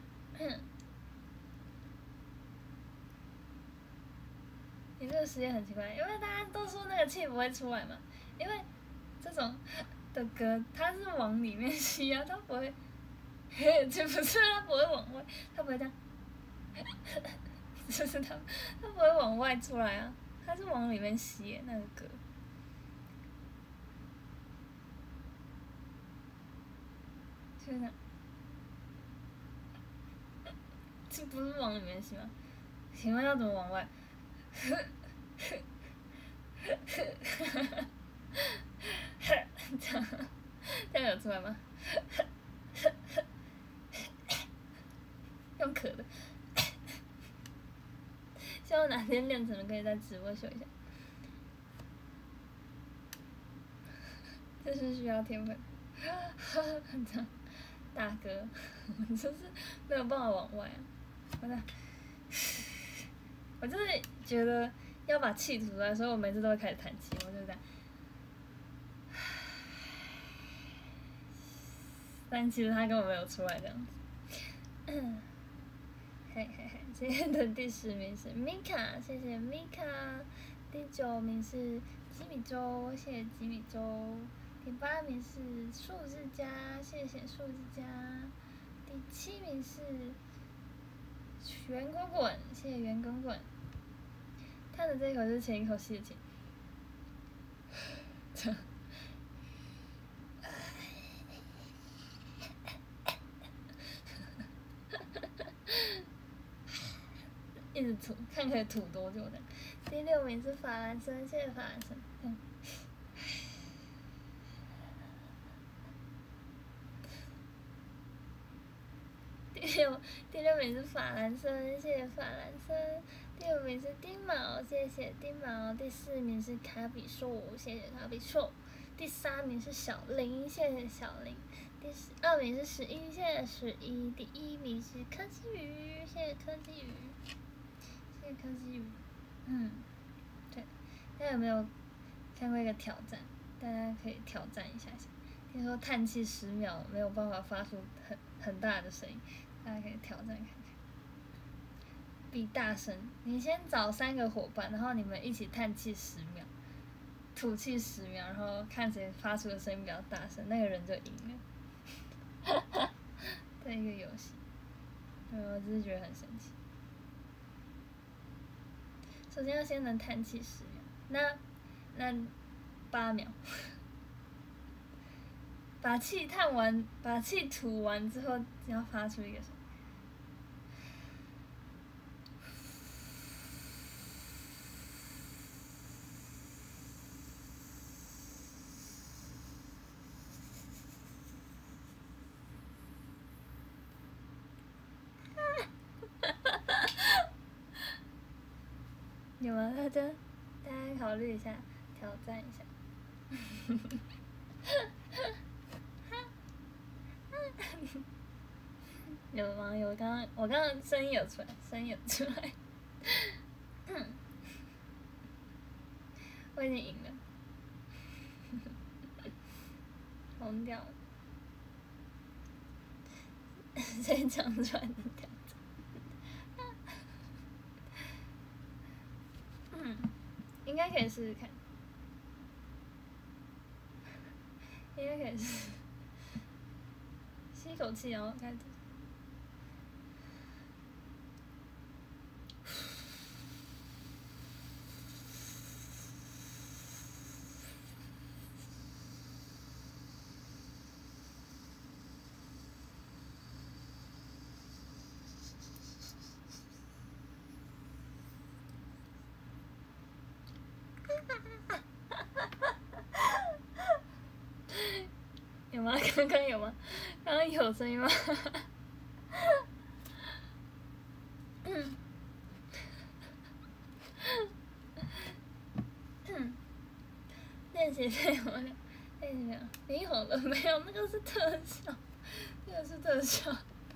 你这个实验很奇怪，因为大家都说那个气不会出来嘛，因为这种的嗝它是往里面吸啊，它不会，就不是它不会往外，它不会这样，就是它它，不会往外出来啊，它是往里面吸那个嗝。 就是这样，这不是往里面吸吗？请问要怎么往外？这样，这样有出来吗？用咳的。希望哪天练成了，可以在直播秀一下。这是需要天分。这样，大哥，我就是没有办法往外啊！我的，我就是觉得要把气吐出来，所以我每次都会开始叹气，我就这样。但其实他根本没有出来这样子。嗯，嘿嘿嘿，今天的第十名是 Mika， 谢谢 Mika。第九名是吉米周，谢谢吉米周。第八名是树之家，谢谢树之家。第七名是圆滚滚，谢谢圆滚滚。叹的这一口就是前一口气的气。一直吐，看可以吐多久的。第六名是法兰森，谢谢法兰森。嗯。第六第六名是法兰森，谢谢法兰森。第五名是丁毛，谢谢丁毛。第四名是卡比兽，谢谢卡比兽。第三名是小林，谢谢小林。第十二名是十一，谢谢十一。第一名是柯基鱼，谢谢柯基鱼。谢谢柯基鱼。嗯，对，大家有没有看过一个挑战？大家可以挑战一下下。听说叹气十秒没有办法发出很很大的声音，大家可以挑战看看。比大声，你先找三个伙伴，然后你们一起叹气十秒，吐气十秒，然后看谁发出的声音比较大声，那个人就赢了。这一个游戏，对，我只是觉得很神奇。首先要先能叹气十秒，那那八秒，把气叹完，把气吐完之后，只要发出一个声。有吗？大家大家考虑一下，挑战一下。有吗？有，刚刚我刚刚声音有出来，声音有出来。我已经赢了，疯掉了。谁讲出来的挑战？嗯，应该可以试试看。应该可以试。吸一口气，然后开始。有吗？刚刚有吗？刚刚有声音吗？嗯。练习费我练习费，你红了没有？那个是特效，那个是特效。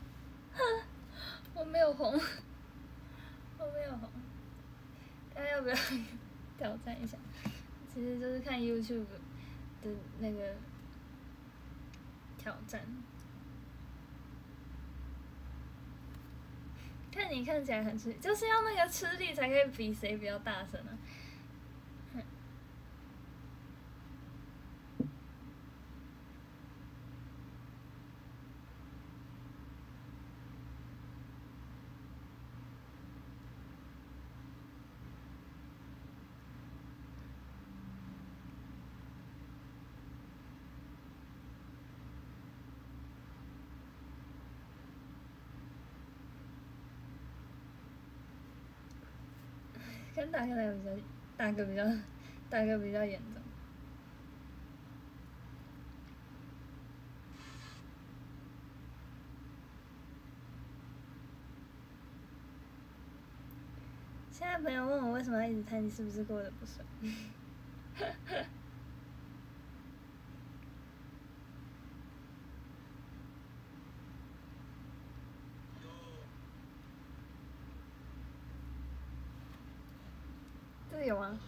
我没有红，我没有红。大家要不要挑战一下？其实就是看 YouTube 的那个挑战，看你看起来很吃力，就是要那个吃力才可以比谁比较大声啊。 跟大哥来比较，大哥比较，大哥比较严重。现在朋友问我为什么要一直叹气，是不是过得不顺？这有吗？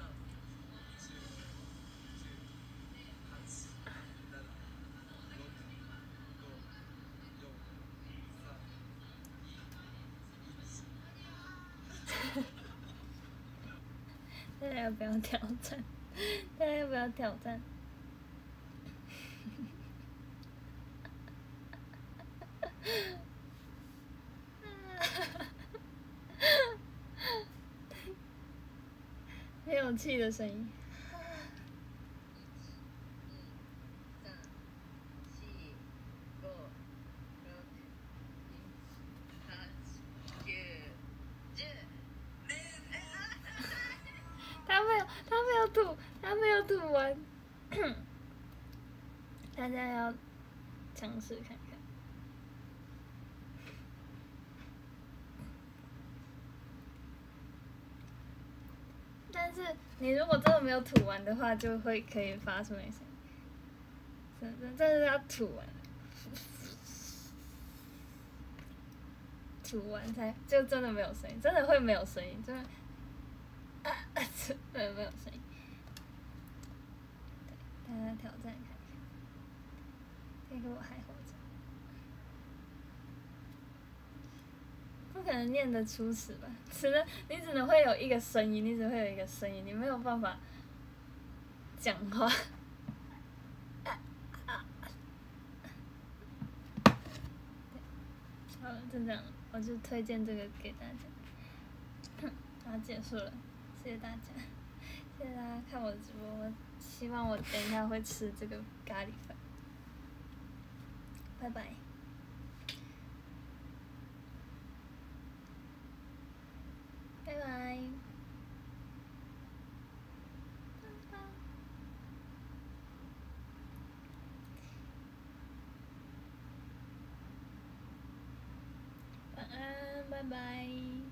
大家要不要挑战？大家要不要挑战？没有气的声音。他没有，他没有吐，他没有吐完。大家要尝试看看。但是你如果真的没有吐完的话，就会可以发出那声音。真的，但是要吐完，吐完才就真的没有声音，真的会没有声音，真的，啊啊，真的没有声音。对，大家挑战看看，这个我还活着。不可能念得出词吧？只能你只能会有一个声音，你只会有一个声音，你没有办法讲话。好了，就这样，我就推荐这个给大家。好，结束了，谢谢大家，谢谢大家看我的直播。我希望我等一下会吃这个咖喱饭。拜拜。拜拜。晚安，拜拜。